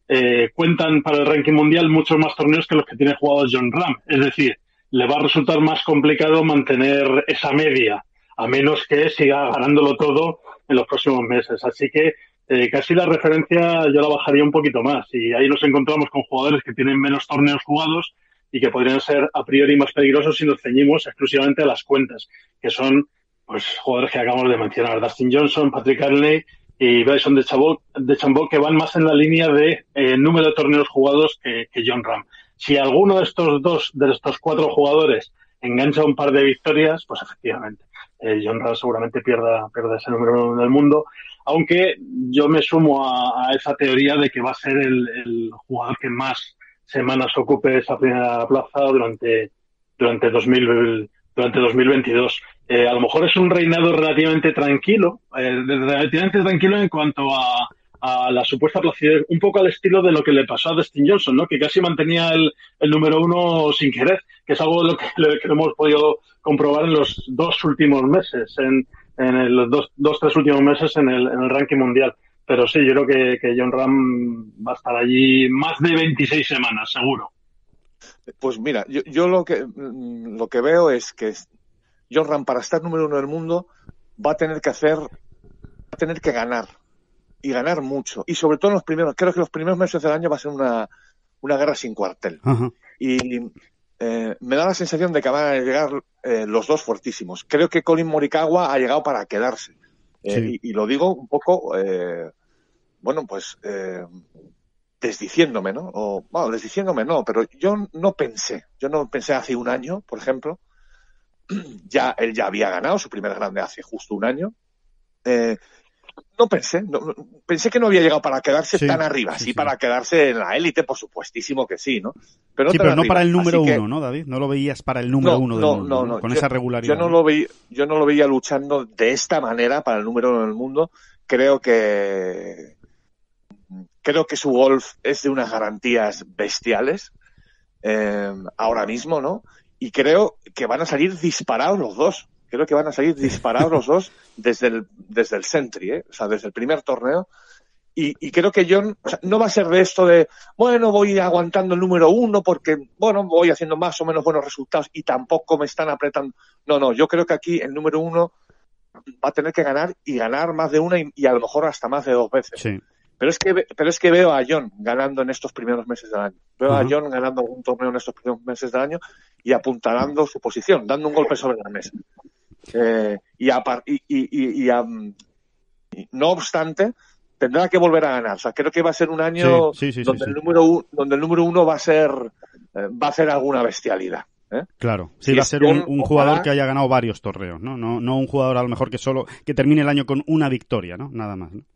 eh, cuentan para el ranking mundial muchos más torneos que los que tiene jugados Jon Rahm. Es decir, le va a resultar más complicado mantener esa media, a menos que siga ganándolo todo en los próximos meses. Así que eh, casi la referencia yo la bajaría un poquito más. Y ahí nos encontramos con jugadores que tienen menos torneos jugados y que podrían ser a priori más peligrosos si nos ceñimos exclusivamente a las cuentas, que son pues jugadores que acabamos de mencionar, Dustin Johnson, Patrick Cantlay y Bryson DeChambeau, que van más en la línea de eh, número de torneos jugados que, que Jon Rahm. Si alguno de estos dos, de estos cuatro jugadores engancha un par de victorias, pues efectivamente, eh, Jon Rahm seguramente pierda, pierda ese número uno del mundo, aunque yo me sumo a, a esa teoría de que va a ser el, el jugador que más semanas ocupe esa primera plaza durante durante dos mil durante dos mil veintidós. Eh, a lo mejor es un reinado relativamente tranquilo, eh, relativamente tranquilo en cuanto a, a la supuesta placidez, un poco al estilo de lo que le pasó a Dustin Johnson, ¿no? Que casi mantenía el, el número uno sin querer, que es algo de lo que, lo que hemos podido comprobar en los dos últimos meses, en, en los dos, dos, tres últimos meses en el, en el ranking mundial. Pero sí, yo creo que, que Jon Rahm va a estar allí más de veintiséis semanas, seguro. Pues mira, yo, yo lo que lo que veo es que Jon Rahm, para estar número uno del mundo, va a tener que hacer, va a tener que ganar. Y ganar mucho. Y sobre todo en los primeros, creo que los primeros meses del año va a ser una, una guerra sin cuartel. Uh-huh. Y eh, me da la sensación de que van a llegar eh, los dos fuertísimos. Creo que Collin Morikawa ha llegado para quedarse. Eh, sí. y, y lo digo un poco... Eh, bueno, pues eh, desdiciéndome, ¿no? O, bueno, desdiciéndome no, pero yo no pensé, yo no pensé hace un año, por ejemplo, ya él ya había ganado su primer grande hace justo un año, eh, no pensé, no, pensé que no había llegado para quedarse sí, tan arriba, sí, sí, sí para quedarse en la élite, por supuestísimo que sí, ¿no? Pero sí, pero no arriba. Para el número que, uno, ¿no, David? No lo veías para el número no, uno del no, mundo, no, ¿no? no, Con yo, esa regularidad. Yo no, lo veía, yo no lo veía luchando de esta manera para el número uno del mundo. Creo que creo que su golf es de unas garantías bestiales eh, ahora mismo, ¿no? Y creo que van a salir disparados los dos. Creo que van a salir disparados los dos desde el desde el Sentry, ¿eh? O sea, desde el primer torneo. Y, y creo que Jon, o sea, no va a ser de esto de, bueno, voy aguantando el número uno porque, bueno, voy haciendo más o menos buenos resultados y tampoco me están apretando. No, no, yo creo que aquí el número uno va a tener que ganar y ganar más de una y, y a lo mejor hasta más de dos veces. Sí. Pero es que pero es que veo a Jon ganando en estos primeros meses del año. Veo uh-huh. a Jon ganando un torneo en estos primeros meses del año y apuntalando su posición, dando un golpe sobre la mesa. Eh, y, a, y, y, y, a, y no obstante, tendrá que volver a ganar. O sea, creo que va a ser un año sí, sí, sí, donde, sí, el sí. número uno, donde el número uno va a ser eh, va a hacer alguna bestialidad. ¿Eh? Claro, sí, si va a ser un, un jugador ojalá... que haya ganado varios torneos, ¿no? ¿no? No un jugador a lo mejor que solo que termine el año con una victoria, ¿no? Nada más, ¿no?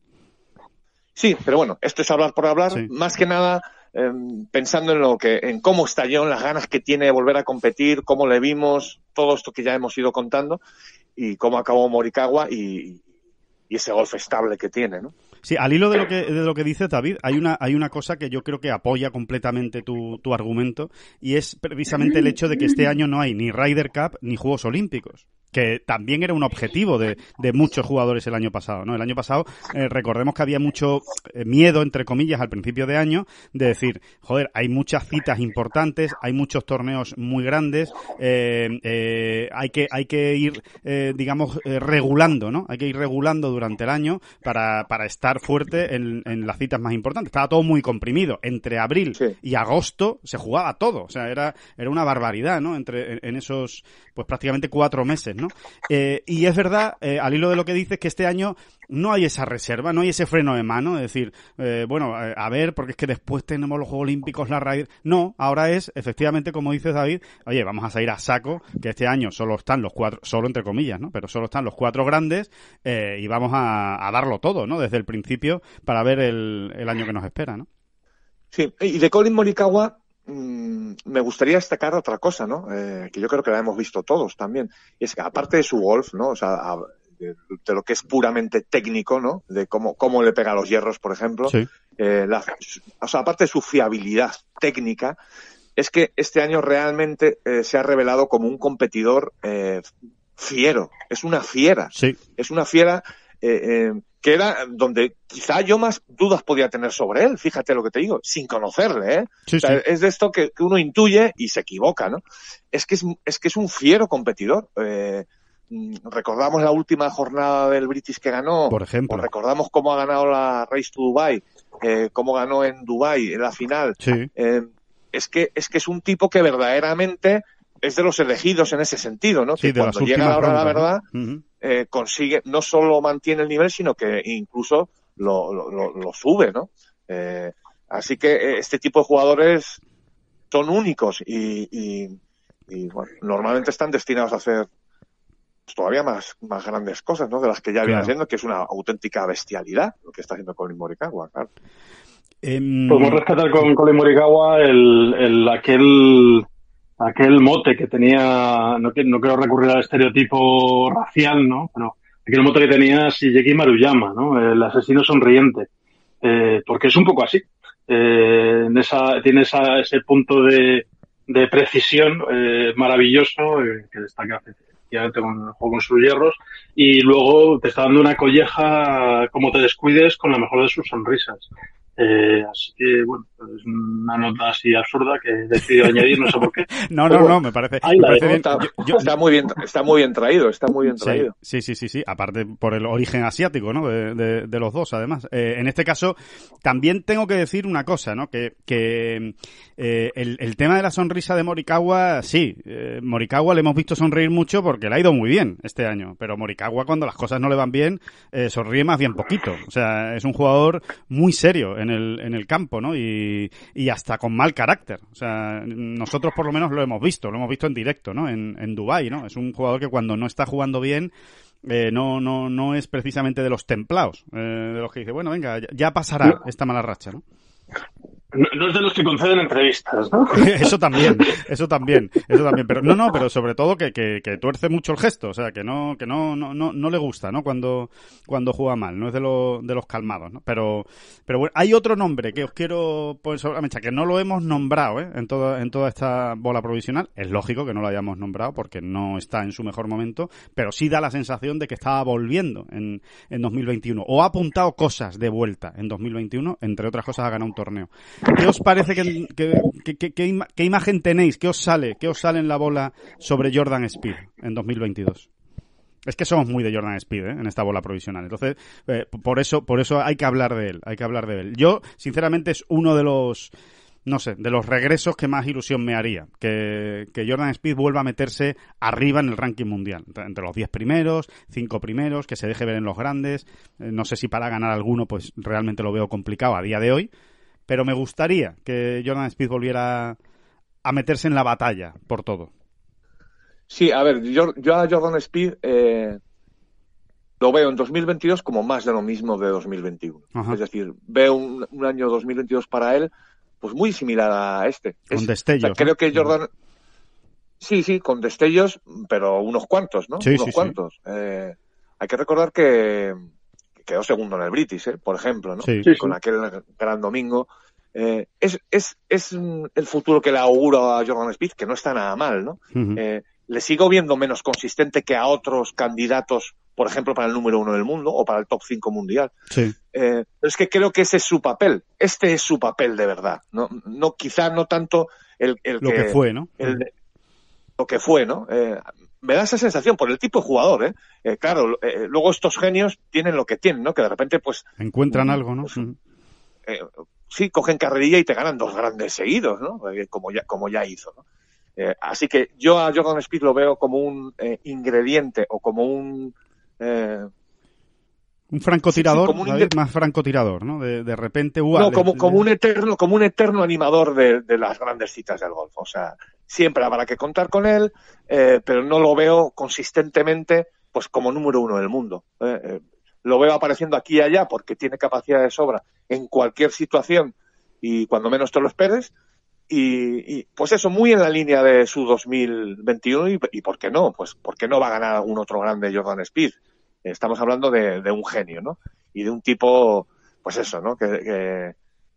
Sí, pero bueno, esto es hablar por hablar, sí. Más que nada eh, pensando en lo que, en cómo está Jon, las ganas que tiene de volver a competir, cómo le vimos, todo esto que ya hemos ido contando y cómo acabó Morikawa y, y ese golf estable que tiene, ¿no? Sí, al hilo de lo que de lo que dice David, hay una hay una cosa que yo creo que apoya completamente tu, tu argumento y es precisamente el hecho de que este año no hay ni Ryder Cup ni Juegos Olímpicos, que también era un objetivo de, de muchos jugadores el año pasado, ¿no? El año pasado, eh, recordemos que había mucho eh, miedo, entre comillas, al principio de año, de decir, joder, hay muchas citas importantes, hay muchos torneos muy grandes, eh, eh, hay que hay que ir, eh, digamos, eh, regulando, ¿no? Hay que ir regulando durante el año para, para estar fuerte en, en las citas más importantes. Estaba todo muy comprimido. Entre abril sí. y agosto se jugaba todo. O sea, era, era una barbaridad, ¿no? Entre, en, en esos, pues prácticamente cuatro meses, ¿no? Eh, y es verdad, eh, al hilo de lo que dices, que este año no hay esa reserva, no hay ese freno de mano, es decir, eh, bueno, eh, a ver, porque es que después tenemos los Juegos Olímpicos, la Ryder. No, ahora es, efectivamente, como dices, David, oye, vamos a salir a saco, que este año solo están los cuatro, solo entre comillas, ¿no? Pero solo están los cuatro grandes, eh, y vamos a, a darlo todo, ¿no? Desde el principio, para ver el, el año que nos espera, ¿no? Sí, y de Collin Morikawa, mmm, me gustaría destacar otra cosa, ¿no? Eh, que yo creo que la hemos visto todos también. Y es que aparte de su golf, ¿no? O sea, a, de, de lo que es puramente técnico, ¿no? De cómo, cómo le pega a los hierros, por ejemplo. Sí. Eh, la, o sea, aparte de su fiabilidad técnica, es que este año realmente eh, se ha revelado como un competidor eh, fiero. Es una fiera. Sí. Es una fiera eh, eh, que era donde quizá yo más dudas podía tener sobre él, fíjate lo que te digo, sin conocerle, ¿eh? Sí, o sea, sí. es de esto que, que uno intuye y se equivoca, ¿no? Es que es, es que es un fiero competidor. Eh, recordamos la última jornada del British que ganó, por ejemplo. o recordamos cómo ha ganado la Race to Dubai, eh, cómo ganó en Dubai en la final. Sí. Eh, es que es que es un tipo que verdaderamente es de los elegidos en ese sentido, ¿no? Sí, que de cuando las llega la hora de la rondas, verdad, ¿no? Uh-huh. eh, consigue, no solo mantiene el nivel, sino que incluso lo, lo, lo, lo sube, ¿no? Eh, así que este tipo de jugadores son únicos y, y, y bueno, normalmente están destinados a hacer todavía más, más grandes cosas, ¿no? De las que ya claro. viene haciendo, que es una auténtica bestialidad lo que está haciendo Collin Morikawa, claro. Um... Podemos rescatar con Collin Morikawa el, el aquel aquel mote que tenía, no, no quiero recurrir al estereotipo racial, ¿no? Pero aquel mote que tenía Shigeki Maruyama, ¿no? El asesino sonriente. Eh, porque es un poco así. Eh, en esa, tiene esa, ese punto de, de precisión eh, maravilloso eh, que destaca efectivamente con el juego con sus hierros, y luego te está dando una colleja como te descuides con la mejor de sus sonrisas. Eh, así que, bueno, es una nota así absurda que he decidido añadir, no sé por qué. No, no, no, me parece, Ay, me parece bien. Está, Yo, yo, está muy bien, está muy bien traído, está muy bien traído. Sí, sí, sí, sí, aparte por el origen asiático, ¿no? De, de, de los dos, además. Eh, en este caso, también tengo que decir una cosa, ¿no? Que, que eh, el, el tema de la sonrisa de Morikawa, sí, eh, Morikawa le hemos visto sonreír mucho porque le ha ido muy bien este año, pero Morikawa cuando las cosas no le van bien, eh, sonríe más bien poquito. O sea, es un jugador muy serio en el, en el campo, ¿no? Y, y hasta con mal carácter. O sea, nosotros por lo menos lo hemos visto, lo hemos visto en directo, ¿no? En, en Dubái, ¿no? Es un jugador que cuando no está jugando bien, eh, no, no, no es precisamente de los templados, eh, de los que dice, bueno, venga, ya, ya pasará esta mala racha, ¿no? No, no es de los que conceden entrevistas, ¿no? Eso también, eso también, eso también, pero no, no, pero sobre todo que, que, que tuerce mucho el gesto, o sea, que no, que no, no, no, no le gusta, ¿no? Cuando, cuando juega mal, no es de los, de los calmados, ¿no? Pero, pero bueno, hay otro nombre que os quiero poner sobre la mecha, que no lo hemos nombrado, ¿eh? En toda, en toda esta bola provisional. Es lógico que no lo hayamos nombrado porque no está en su mejor momento, pero sí da la sensación de que estaba volviendo en, en dos mil veintiuno, o ha apuntado cosas de vuelta en dos mil veintiuno, entre otras cosas ha ganado un torneo. ¿Qué os parece que, que, que, que, que ima, qué imagen tenéis? ¿Qué os sale? ¿Qué os sale en la bola sobre Jordan Spieth en dos mil veintidós? Es que somos muy de Jordan Spieth, ¿eh? En esta bola provisional. Entonces, eh, por eso, por eso hay que hablar de él, hay que hablar de él. Yo, sinceramente, es uno de los, no sé, de los regresos que más ilusión me haría. Que, que Jordan Spieth vuelva a meterse arriba en el ranking mundial. Entre los diez primeros, cinco primeros, que se deje ver en los grandes. Eh, no sé si para ganar alguno, pues realmente lo veo complicado a día de hoy. Pero me gustaría que Jordan Spieth volviera a meterse en la batalla por todo. Sí, a ver, yo, yo a Jordan Spieth eh, lo veo en dos mil veintidós como más de lo mismo de dos mil veintiuno. Ajá. Es decir, veo un, un año dos mil veintidós para él pues muy similar a este. Con es, destellos. O sea, creo que Jordan... Sí, sí, con destellos, pero unos cuantos, ¿no? Sí, unos sí, cuantos. Sí. Eh, hay que recordar que... quedó segundo en el British, ¿eh? Por ejemplo, ¿no? Sí, sí, sí. Con aquel gran domingo. Eh, es, es, es el futuro que le auguro a Jordan Spieth, que no está nada mal, ¿no? Uh-huh. Eh, le sigo viendo menos consistente que a otros candidatos, por ejemplo, para el número uno del mundo o para el top cinco mundial. Sí. Eh, pero es que creo que ese es su papel. Este es su papel de verdad. No, no quizá no tanto el, el lo que, que fue, ¿no? El, lo que fue, ¿no? Eh, me da esa sensación por el tipo de jugador, ¿eh? eh claro, eh, luego estos genios tienen lo que tienen, ¿no? Que de repente, pues... encuentran um, algo, ¿no? Pues, eh, sí, cogen carrerilla y te ganan dos grandes seguidos, ¿no? Eh, como ya como ya hizo, ¿no? Eh, así que yo a Jordan Spieth lo veo como un eh, ingrediente o como un... Eh, un francotirador, sí, sí, como un David, ingre... más francotirador, ¿no? De, de repente... Uh, no, le, como, le... como un eterno como un eterno animador de, de las grandes citas del golf. O sea, siempre habrá que contar con él, eh, pero no lo veo consistentemente pues como número uno del mundo. Eh, eh, lo veo apareciendo aquí y allá porque tiene capacidad de sobra en cualquier situación y cuando menos te lo esperes. Y, y pues eso, muy en la línea de su dos mil veintiuno y, y ¿por qué no? Pues ¿por qué no va a ganar algún otro grande Jordan Spieth? Estamos hablando de, de un genio, ¿no? Y de un tipo, pues eso, ¿no? Que, que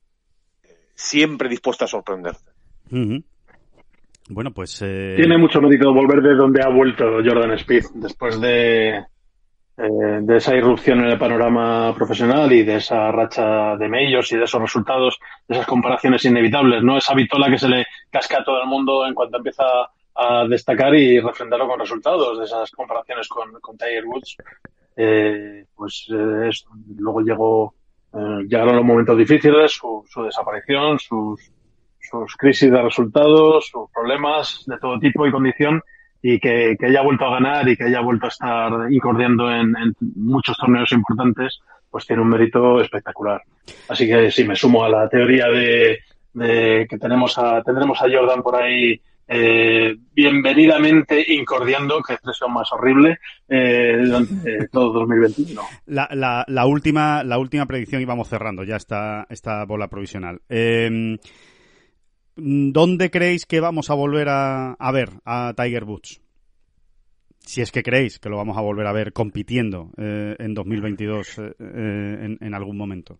siempre dispuesto a sorprenderte. Uh-huh. Bueno, pues... Eh... Tiene mucho mérito volver de donde ha vuelto Jordan Spieth después de eh, de esa irrupción en el panorama profesional y de esa racha de majors y de esos resultados, de esas comparaciones inevitables, ¿no? Esa vitola que se le casca a todo el mundo en cuanto empieza a destacar y refrendarlo con resultados, de esas comparaciones con, con Tiger Woods. Eh, pues eh, es, luego llegó, eh, llegaron los momentos difíciles, su, su desaparición, sus, sus crisis de resultados, sus problemas de todo tipo y condición, y que, que haya vuelto a ganar y que haya vuelto a estar incordiando en, en muchos torneos importantes, pues tiene un mérito espectacular. Así que sí, me sumo a la teoría de, de que tenemos a, tendremos a Jordan por ahí eh, bienvenidamente incordiando, que expresión más horrible, eh, durante todo dos mil veintiuno. La, la, la última, la última predicción, y vamos cerrando ya esta, esta bola provisional. Eh, ¿Dónde creéis que vamos a volver a, a ver a Tiger Woods? Si es que creéis que lo vamos a volver a ver compitiendo eh, en dos mil veintidós eh, en, en algún momento.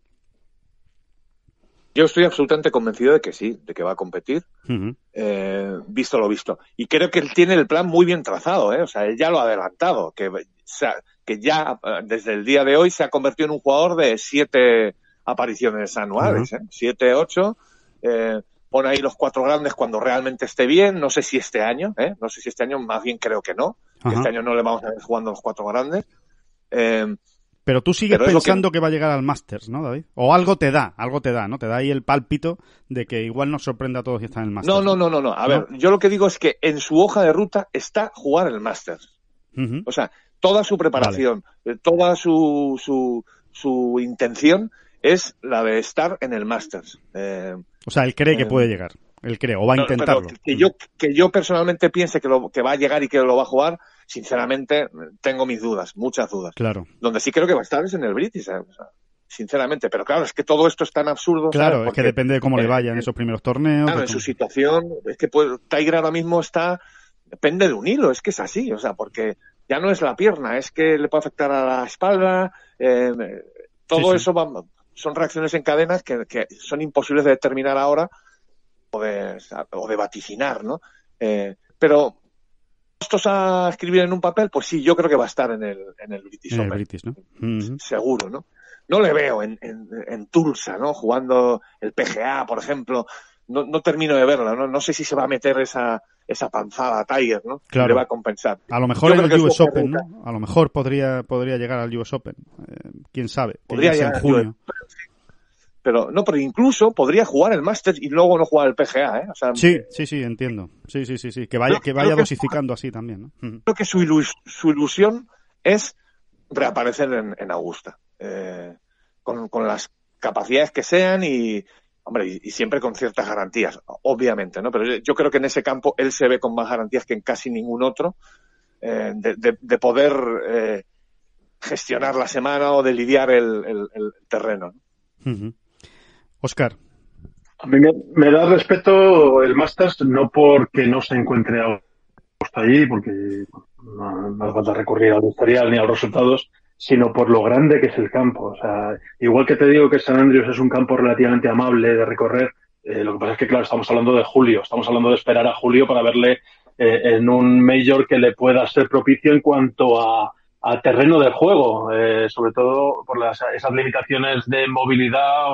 Yo estoy absolutamente convencido de que sí, de que va a competir, Uh-huh. eh, visto lo visto. Y creo que él tiene el plan muy bien trazado, ¿eh? O sea, él ya lo ha adelantado, que, que ya desde el día de hoy se ha convertido en un jugador de siete apariciones anuales, uh-huh. ¿eh? Siete, ocho, eh, pone ahí los cuatro grandes cuando realmente esté bien, no sé si este año, ¿eh? No sé si este año, más bien creo que no, uh-huh. Este año no le vamos a ver jugando los cuatro grandes. Eh, Pero tú sigues pero pensando que... que va a llegar al Masters, ¿no, David? O algo te da, algo te da, ¿no? Te da ahí el pálpito de que igual nos sorprende a todos y está en el Masters. No, no, no, no, no. A ¿no? ver, yo lo que digo es que en su hoja de ruta está jugar el Masters. Uh-huh. O sea, toda su preparación, vale. toda su, su, su intención es la de estar en el Masters. Eh, o sea, él cree eh, que puede llegar. Él cree, o va a intentarlo. Pero que yo, que yo personalmente piense que, lo, que va a llegar y que lo va a jugar, sinceramente, tengo mis dudas, muchas dudas. Claro. Donde sí creo que va a estar es en el British, ¿eh? O sea, sinceramente. Pero claro, es que todo esto es tan absurdo. Claro, ¿sabes? Es que depende de cómo eh, le vayan esos primeros torneos. Claro, en su situación, es que pues, Tiger ahora mismo está, depende de un hilo, es que es así, o sea, porque ya no es la pierna, es que le puede afectar a la espalda, eh, todo sí, sí. eso va, son reacciones en cadenas que, que son imposibles de determinar ahora o de, o de vaticinar, ¿no? Eh, pero estos a escribir en un papel, pues sí, yo creo que va a estar en el, en el British en Open. El British, ¿no? Uh-huh. Seguro, ¿no? No le veo en, en, en Tulsa, ¿no? Jugando el P G A, por ejemplo. No, no termino de verla, ¿no? No sé si se va a meter esa, esa panzada a Tiger, ¿no? Claro. Le va a compensar. A lo mejor en el U S Open, ¿no? A lo mejor podría, podría llegar al U S Open. Eh, quién sabe. Podría que llegar en junio. Pero, no, pero incluso podría jugar el Masters y luego no jugar el P G A, ¿eh? O sea, sí, sí, sí, entiendo. Sí, sí, sí, sí. Que vaya, que vaya dosificando que, así también, ¿no? Creo que su, ilus, su ilusión es reaparecer en, en Augusta. Eh, con, con las capacidades que sean y, hombre, y, y siempre con ciertas garantías, obviamente, ¿no? Pero yo, yo creo que en ese campo él se ve con más garantías que en casi ningún otro, eh, de, de, de poder eh, gestionar la semana o de lidiar el, el, el terreno, ¿no? Uh-huh. Óscar. A mí me, me da respeto el Masters, no porque no se encuentre a Augusta allí, porque no, no hace falta recurrir al historial ni a los resultados, sino por lo grande que es el campo. O sea, igual que te digo que San Andrews es un campo relativamente amable de recorrer, eh, lo que pasa es que, claro, estamos hablando de julio, estamos hablando de esperar a julio para verle eh, en un Major que le pueda ser propicio en cuanto a, a terreno de juego, eh, sobre todo por las, esas limitaciones de movilidad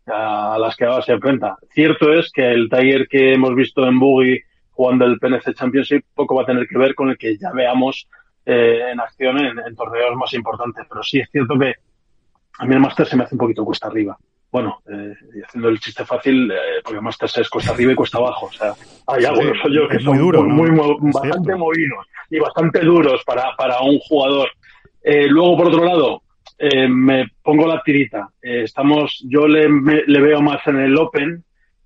a las que ahora se enfrenta. Cierto es que el Tiger que hemos visto en Buggy jugando el P N C Championship poco va a tener que ver con el que ya veamos Eh, en acción en, en torneos más importantes, pero sí es cierto que a mí el Masters se me hace un poquito cuesta arriba. Bueno, eh, y haciendo el chiste fácil, eh, porque el Masters es cuesta arriba y cuesta abajo. O sea, hay sí, algunos yo que son muy, duro, muy, ¿no? muy bastante cierto. movidos y bastante duros para, para un jugador. Eh, luego, por otro lado, eh, me pongo la tirita. Eh, estamos, yo le, me, le veo más en el Open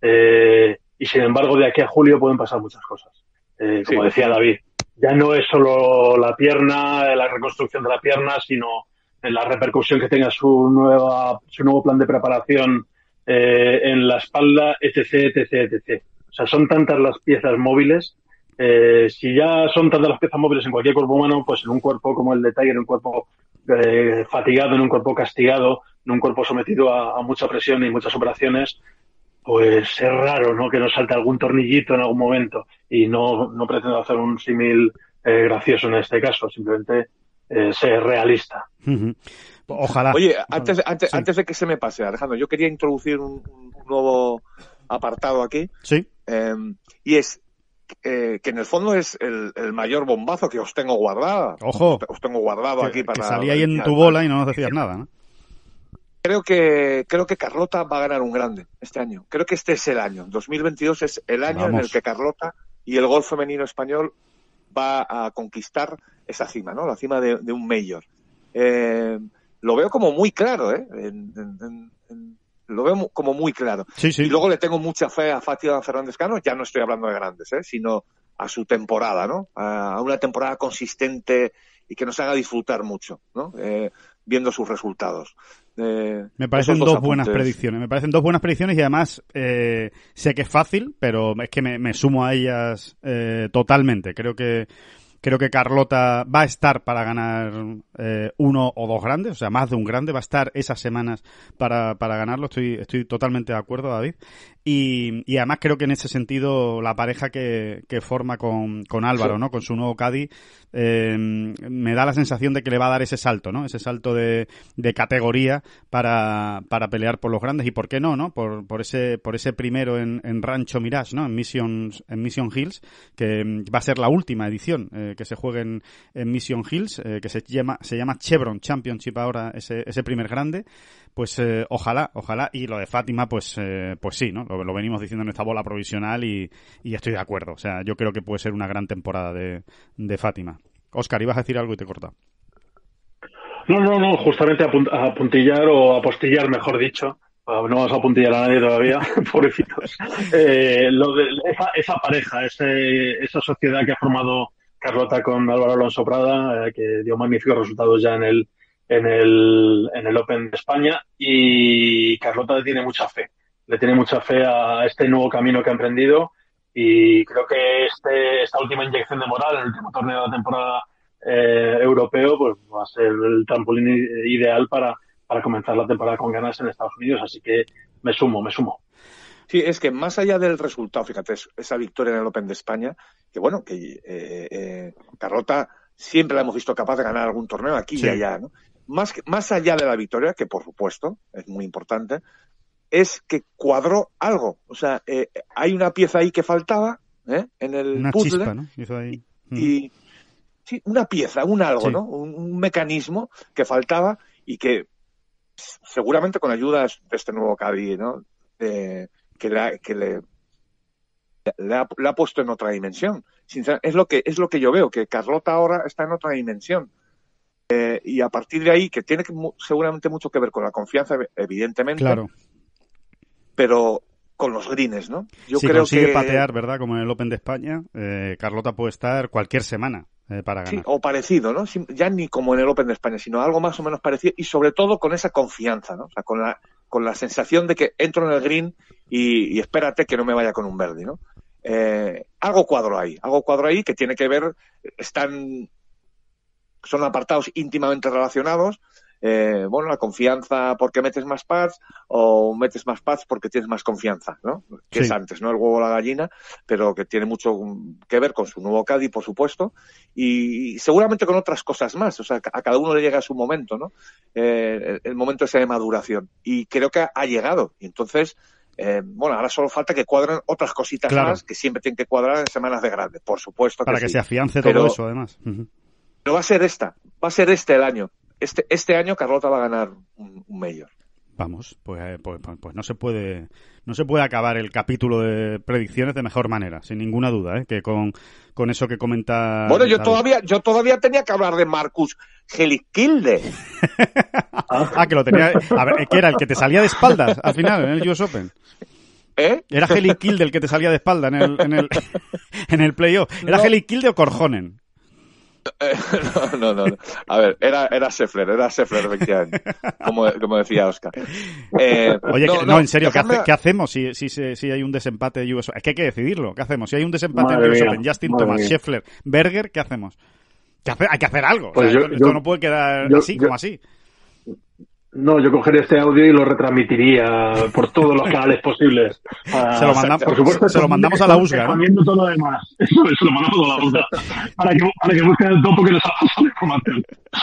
eh, y sin embargo de aquí a julio pueden pasar muchas cosas. Eh, como sí. decía David. Ya no es solo la pierna, la reconstrucción de la pierna, sino la repercusión que tenga su nueva, su nuevo plan de preparación eh, en la espalda, etc, etc, etc. O sea, son tantas las piezas móviles. Eh, si ya son tantas las piezas móviles en cualquier cuerpo humano, pues en un cuerpo como el de Tiger, en un cuerpo eh, fatigado, en un cuerpo castigado, en un cuerpo sometido a, a mucha presión y muchas operaciones, pues es raro, ¿no? Que nos salte algún tornillito en algún momento. Y no, no pretendo hacer un símil eh, gracioso en este caso. Simplemente eh, ser realista. Uh-huh. Ojalá. Oye, antes, Ojalá. antes, Sí. antes de que se me pase, Alejandro, yo quería introducir un, un nuevo apartado aquí. Sí. Eh, y es eh, que en el fondo es el, el mayor bombazo que os tengo guardado. Ojo. Os tengo guardado Que, aquí para... que salía ahí en tu bola y no nos decías nada, ¿no? Creo que, creo que Carlota va a ganar un grande este año. Creo que este es el año. dos mil veintidós es el año Vamos. en el que Carlota y el golf femenino español va a conquistar esa cima, ¿no? La cima de, de un Major. Eh, lo veo como muy claro, ¿eh? En, en, en, en, lo veo mu- como muy claro. Sí, sí. Y luego le tengo mucha fe a Fátima Fernández Cano. Ya no estoy hablando de grandes, ¿eh? Sino a su temporada, ¿no? A, a una temporada consistente y que nos haga disfrutar mucho, ¿no? Eh, viendo sus resultados. Eh, Me parecen esos dos, dos buenas apuntes. predicciones. Me parecen dos buenas predicciones y además eh, sé que es fácil, pero es que me, me sumo a ellas eh, totalmente. Creo que creo que Carlota va a estar para ganar eh, uno o dos grandes, o sea, más de un grande. Va a estar esas semanas para, para ganarlo. Estoy estoy totalmente de acuerdo, David. Y, y además creo que en ese sentido la pareja que, que forma con, con Álvaro, Sí. ¿no? Con su nuevo Caddy, eh, me da la sensación de que le va a dar ese salto, ¿no? Ese salto de, de categoría para, para pelear por los grandes y por qué no, ¿no? Por, por ese, por ese primero en, en Rancho Mirage, ¿no? En Mission, en Mission Hills, que mm, va a ser la última edición eh, que se juegue en, en Mission Hills, eh, que se llama, se llama Chevron Championship ahora, ese, ese primer grande. Pues eh, ojalá, ojalá. Y lo de Fátima, pues eh, pues sí, ¿no? Lo, lo venimos diciendo en esta bola provisional y, y estoy de acuerdo. O sea, yo creo que puede ser una gran temporada de, de Fátima. Óscar, ibas a decir algo y te he cortado. No, no, no, justamente a, punt- a puntillar o a postillar, mejor dicho. No vamos a puntillar a nadie todavía, pobrecitos. Eh, lo de, esa, esa pareja, ese, esa sociedad que ha formado Carlota con Álvaro Alonso Prada, eh, que dio magníficos resultados ya en el, en el, en el Open de España, y Carlota le tiene mucha fe. Le tiene mucha fe a este nuevo camino que ha emprendido, y creo que este, esta última inyección de moral, el último torneo de la temporada eh, europeo, pues va a ser el trampolín i- ideal para, para comenzar la temporada con ganas en Estados Unidos, así que me sumo, me sumo. Sí, es que más allá del resultado, fíjate, es- esa victoria en el Open de España, que bueno, que eh, eh, Carlota siempre la hemos visto capaz de ganar algún torneo aquí Sí. y allá, ¿no? Más, que- más allá de la victoria, que por supuesto es muy importante, es que cuadró algo. O sea, eh, hay una pieza ahí que faltaba, ¿eh? En el Una puzzle. chispa, ¿no? Hizo ahí. Y sí, una pieza, un algo, Sí. ¿no? Un, un mecanismo que faltaba y que seguramente con ayuda de este nuevo Caddy, ¿no? Eh, que le, ha- que le, le, ha, le ha puesto en otra dimensión. Sincer- es lo que es lo que yo veo, que Carlota ahora está en otra dimensión. Eh, y a partir de ahí, que tiene que, mu- seguramente mucho que ver con la confianza, evidentemente, Claro. pero con los greens, ¿no? Yo si creo consigue que patear, ¿verdad? Como en el Open de España, eh, Carlota puede estar cualquier semana eh, para sí, ganar. o parecido, ¿no? Sim- Ya ni como en el Open de España, sino algo más o menos parecido y sobre todo con esa confianza, ¿no? O sea, con la, con la sensación de que entro en el green y, y espérate que no me vaya con un birdie, ¿no? Eh, algo cuadro ahí, algo cuadro ahí que tiene que ver, están, son apartados íntimamente relacionados. Eh, bueno, la confianza porque metes más pads o metes más pads porque tienes más confianza, ¿no? Que Sí. es antes, ¿no? El huevo o la gallina, pero que tiene mucho que ver con su nuevo Caddy, por supuesto, y seguramente con otras cosas más. O sea, a cada uno le llega su momento, ¿no? Eh, el, el momento ese de maduración. Y creo que ha llegado. Y entonces, eh, bueno, ahora solo falta que cuadren otras cositas Claro. más que siempre tienen que cuadrar en semanas de grande, por supuesto. Para que, que sí. se afiance Pero- todo eso, además. Ujú. Pero va a ser esta, va a ser este el año. Este, este año Carlota va a ganar un, un Major. Vamos, pues, eh, pues, pues, pues no se puede no se puede acabar el capítulo de predicciones de mejor manera, sin ninguna duda, ¿eh? Que con, con eso que comenta... Bueno, yo David. todavía, yo todavía tenía que hablar de Marcus Heliskilde. Ah, que lo tenía... A ver, ¿qué era? ¿El que te salía de espaldas al final en el U S Open? ¿Eh? ¿Era Heli Kilde el que te salía de espalda en el, en el, en el playoff? ¿Era No. Heli Kilde o Korhonen? Eh, no, no, no, no. A ver, era, era Scheffler, era Scheffler, efectivamente. Como, como decía Oscar. Eh, Oye, que- no, en serio, ¿qué, dejadme- hace- qué hacemos si, si, si, si hay un desempate de U S Open? Es que hay que decidirlo. ¿Qué hacemos? Si hay un desempate Madre en U S mía, Open, Justin madre Thomas, mía. Scheffler, Berger, ¿qué hacemos? ¿Qué hace- hay que hacer algo. O Pues sea, yo- esto esto yo- no puede quedar yo- así yo- como así. No, yo cogería este audio y lo retransmitiría por todos los canales posibles. Uh, se lo mandamos, por supuesto, se lo mandamos a la U S G A, ¿no? Todo lo demás. Eso, se lo mandamos a la U S G A. Para que, para que busquen el topo que nos ha pasado la información.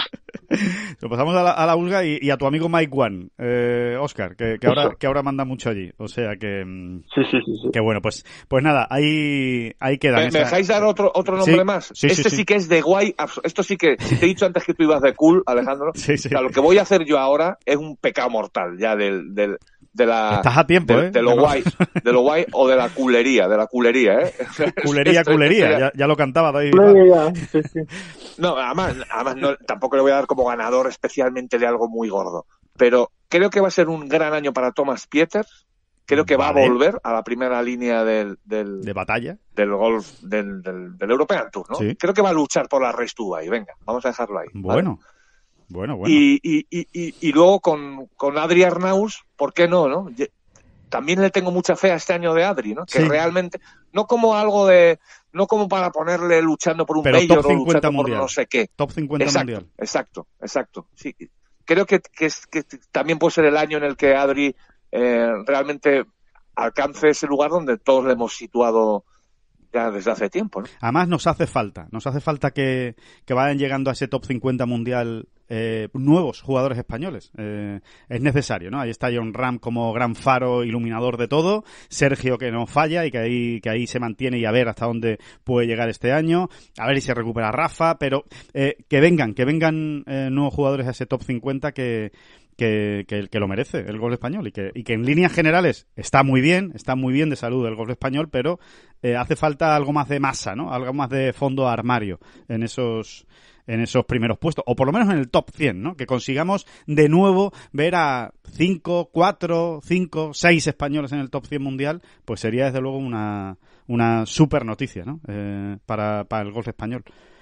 Lo pasamos a la, a la U S G A y, y a tu amigo Mike One, eh, Oscar, que, que ahora que ahora manda mucho allí. O sea que... Sí, sí, sí. sí. Que bueno, pues pues nada, ahí, ahí queda. ¿Me, ¿Me dejáis dar otro otro nombre sí, más? Sí, este sí, sí, sí que es de guay. Esto sí que... Si te he dicho antes que tú ibas de cool, Alejandro, sí, sí. O sea, lo que voy a hacer yo ahora es un pecado mortal ya del... del de la Estás a tiempo, de, ¿eh? de lo guay, de lo guay o de la culería, de la culería, ¿eh? Culería, esto, culería, esto, ya, ya lo cantaba David. Sí, sí. No, además, además no, tampoco le voy a dar como ganador especialmente de algo muy gordo, pero creo que va a ser un gran año para Thomas Pieters. Creo que vale. va a volver a la primera línea del, del de batalla del golf del, del, del European Tour, ¿no? Sí. Creo que va a luchar por la Race to Dubai. Venga, vamos a dejarlo ahí. Bueno. ¿vale? Bueno, bueno. Y, y, y, y, y luego con, con Adri Arnaus, ¿por qué no, no? También le tengo mucha fe a este año de Adri, ¿no? Que sí. realmente, no como algo de, no como para ponerle luchando por un Pero Major top o luchando mundial. por no sé qué. Top cincuenta exacto, mundial. Exacto, exacto. Sí. Creo que, que, que también puede ser el año en el que Adri eh, realmente alcance ese lugar donde todos le hemos situado ya desde hace tiempo, ¿no? Además nos hace falta, nos hace falta que, que vayan llegando a ese top cincuenta mundial eh, nuevos jugadores españoles. Eh, es necesario, ¿no? Ahí está Jon Rahm como gran faro iluminador de todo, Sergio que no falla y que ahí, que ahí se mantiene y a ver hasta dónde puede llegar este año, a ver si se recupera Rafa, pero eh, que vengan, que vengan eh, nuevos jugadores a ese top cincuenta que Que, que, que lo merece el golf español y que, y que en líneas generales está muy bien, está muy bien de salud el golf español, pero eh, hace falta algo más de masa, ¿no? Algo más de fondo armario en esos en esos primeros puestos, o por lo menos en el top cien, ¿no? Que consigamos de nuevo ver a cinco, cuatro, cinco, seis españoles en el top cien mundial, pues sería desde luego una una super noticia, ¿no? Eh, para, para el golf español.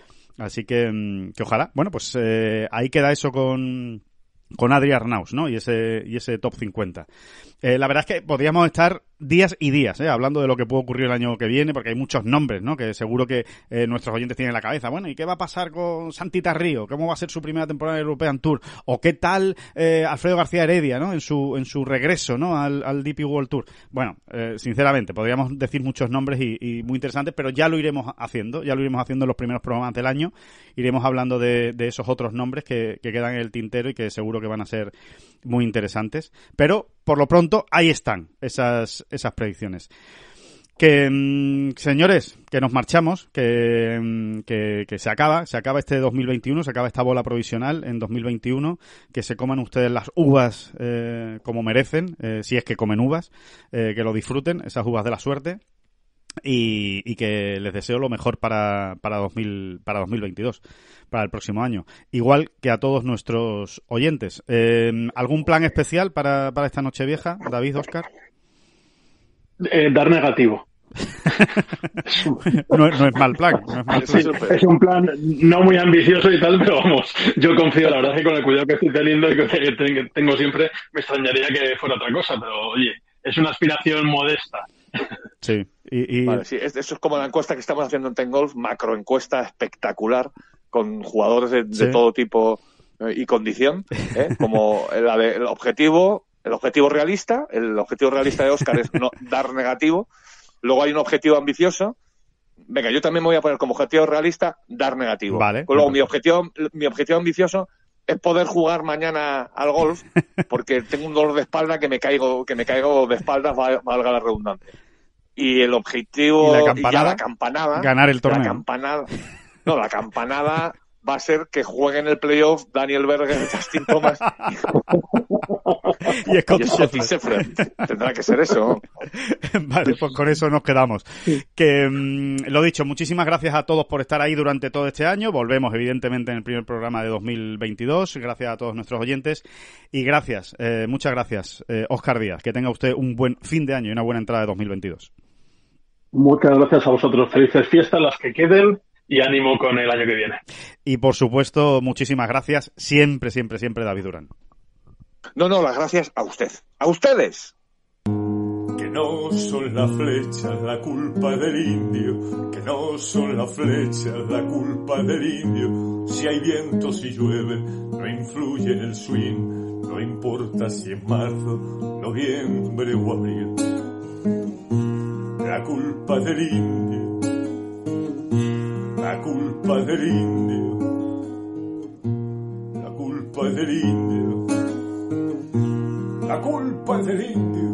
Así que, que ojalá. Bueno, pues eh, ahí queda eso con con Adri Arnaus, ¿no? Y ese y ese top cincuenta. Eh, la verdad es que podríamos estar días y días, ¿eh? Hablando de lo que puede ocurrir el año que viene, porque hay muchos nombres, ¿no? Que seguro que eh, nuestros oyentes tienen en la cabeza. Bueno, ¿y qué va a pasar con Santi Tarrío? ¿Cómo va a ser su primera temporada en el European Tour? ¿O qué tal eh, Alfredo García Heredia, ¿no? En su en su regreso, ¿no? Al, al D P World Tour. Bueno, eh, sinceramente, podríamos decir muchos nombres y, y muy interesantes, pero ya lo iremos haciendo, ya lo iremos haciendo en los primeros programas del año. Iremos hablando de, de esos otros nombres que, que quedan en el tintero y que seguro que van a ser muy interesantes. Pero, por lo pronto, ahí están esas esas predicciones. Que, mmm, señores, que nos marchamos, que, mmm, que, que se acaba, se acaba este dos mil veintiuno, se acaba esta bola provisional en dos mil veintiuno, que se coman ustedes las uvas eh, como merecen, eh, si es que comen uvas, eh, que lo disfruten, esas uvas de la suerte, y, y que les deseo lo mejor para, para, dos mil, para dos mil veintidós, para el próximo año. Igual que a todos nuestros oyentes. Eh, ¿Algún plan especial para, para esta Nochevieja, David, Óscar? Eh, dar negativo. no, no es mal plan. No es, mal plan. Sí, es un plan no muy ambicioso y tal, pero vamos, yo confío, la verdad, que con el cuidado que estoy teniendo y que tengo siempre, me extrañaría que fuera otra cosa, pero oye, es una aspiración modesta. Sí. Y, y... Vale, sí, eso es como la encuesta que estamos haciendo en Ten Golf, macro encuesta espectacular, con jugadores de, de sí. todo tipo eh, y condición, ¿eh? Como la de, el objetivo, el objetivo realista, el objetivo realista de Óscar es no dar negativo, luego hay un objetivo ambicioso, venga, yo también me voy a poner como objetivo realista dar negativo. Vale. Luego mi objetivo, mi objetivo ambicioso es poder jugar mañana al golf, porque tengo un dolor de espalda que me caigo, que me caigo de espaldas, valga la redundancia. Y el objetivo, y la campanada, y ya la campanada, ganar el torneo. La campanada, no, la campanada va a ser que jueguen el playoff Daniel Berger, Justin Thomas y Scott Shefflin. Tendrá que ser eso. Vale, pues con eso nos quedamos. Que mmm, lo dicho, muchísimas gracias a todos por estar ahí durante todo este año. Volvemos, evidentemente, en el primer programa de dos mil veintidós. Gracias a todos nuestros oyentes. Y gracias, eh, muchas gracias, eh, Óscar Díaz. Que tenga usted un buen fin de año y una buena entrada de dos mil veintidós. Muchas gracias a vosotros. Felices fiestas las que queden y ánimo con el año que viene. Y por supuesto, muchísimas gracias siempre, siempre, siempre, David Durán. No, no, las gracias a usted. ¡A ustedes! Que no son las flechas la culpa del indio, que no son las flechas la culpa del indio. Si hay viento, si llueve, no influye en el swing. no importa si es marzo, noviembre o abril. La culpa del indio, la culpa del indio, la culpa del indio, la culpa del indio.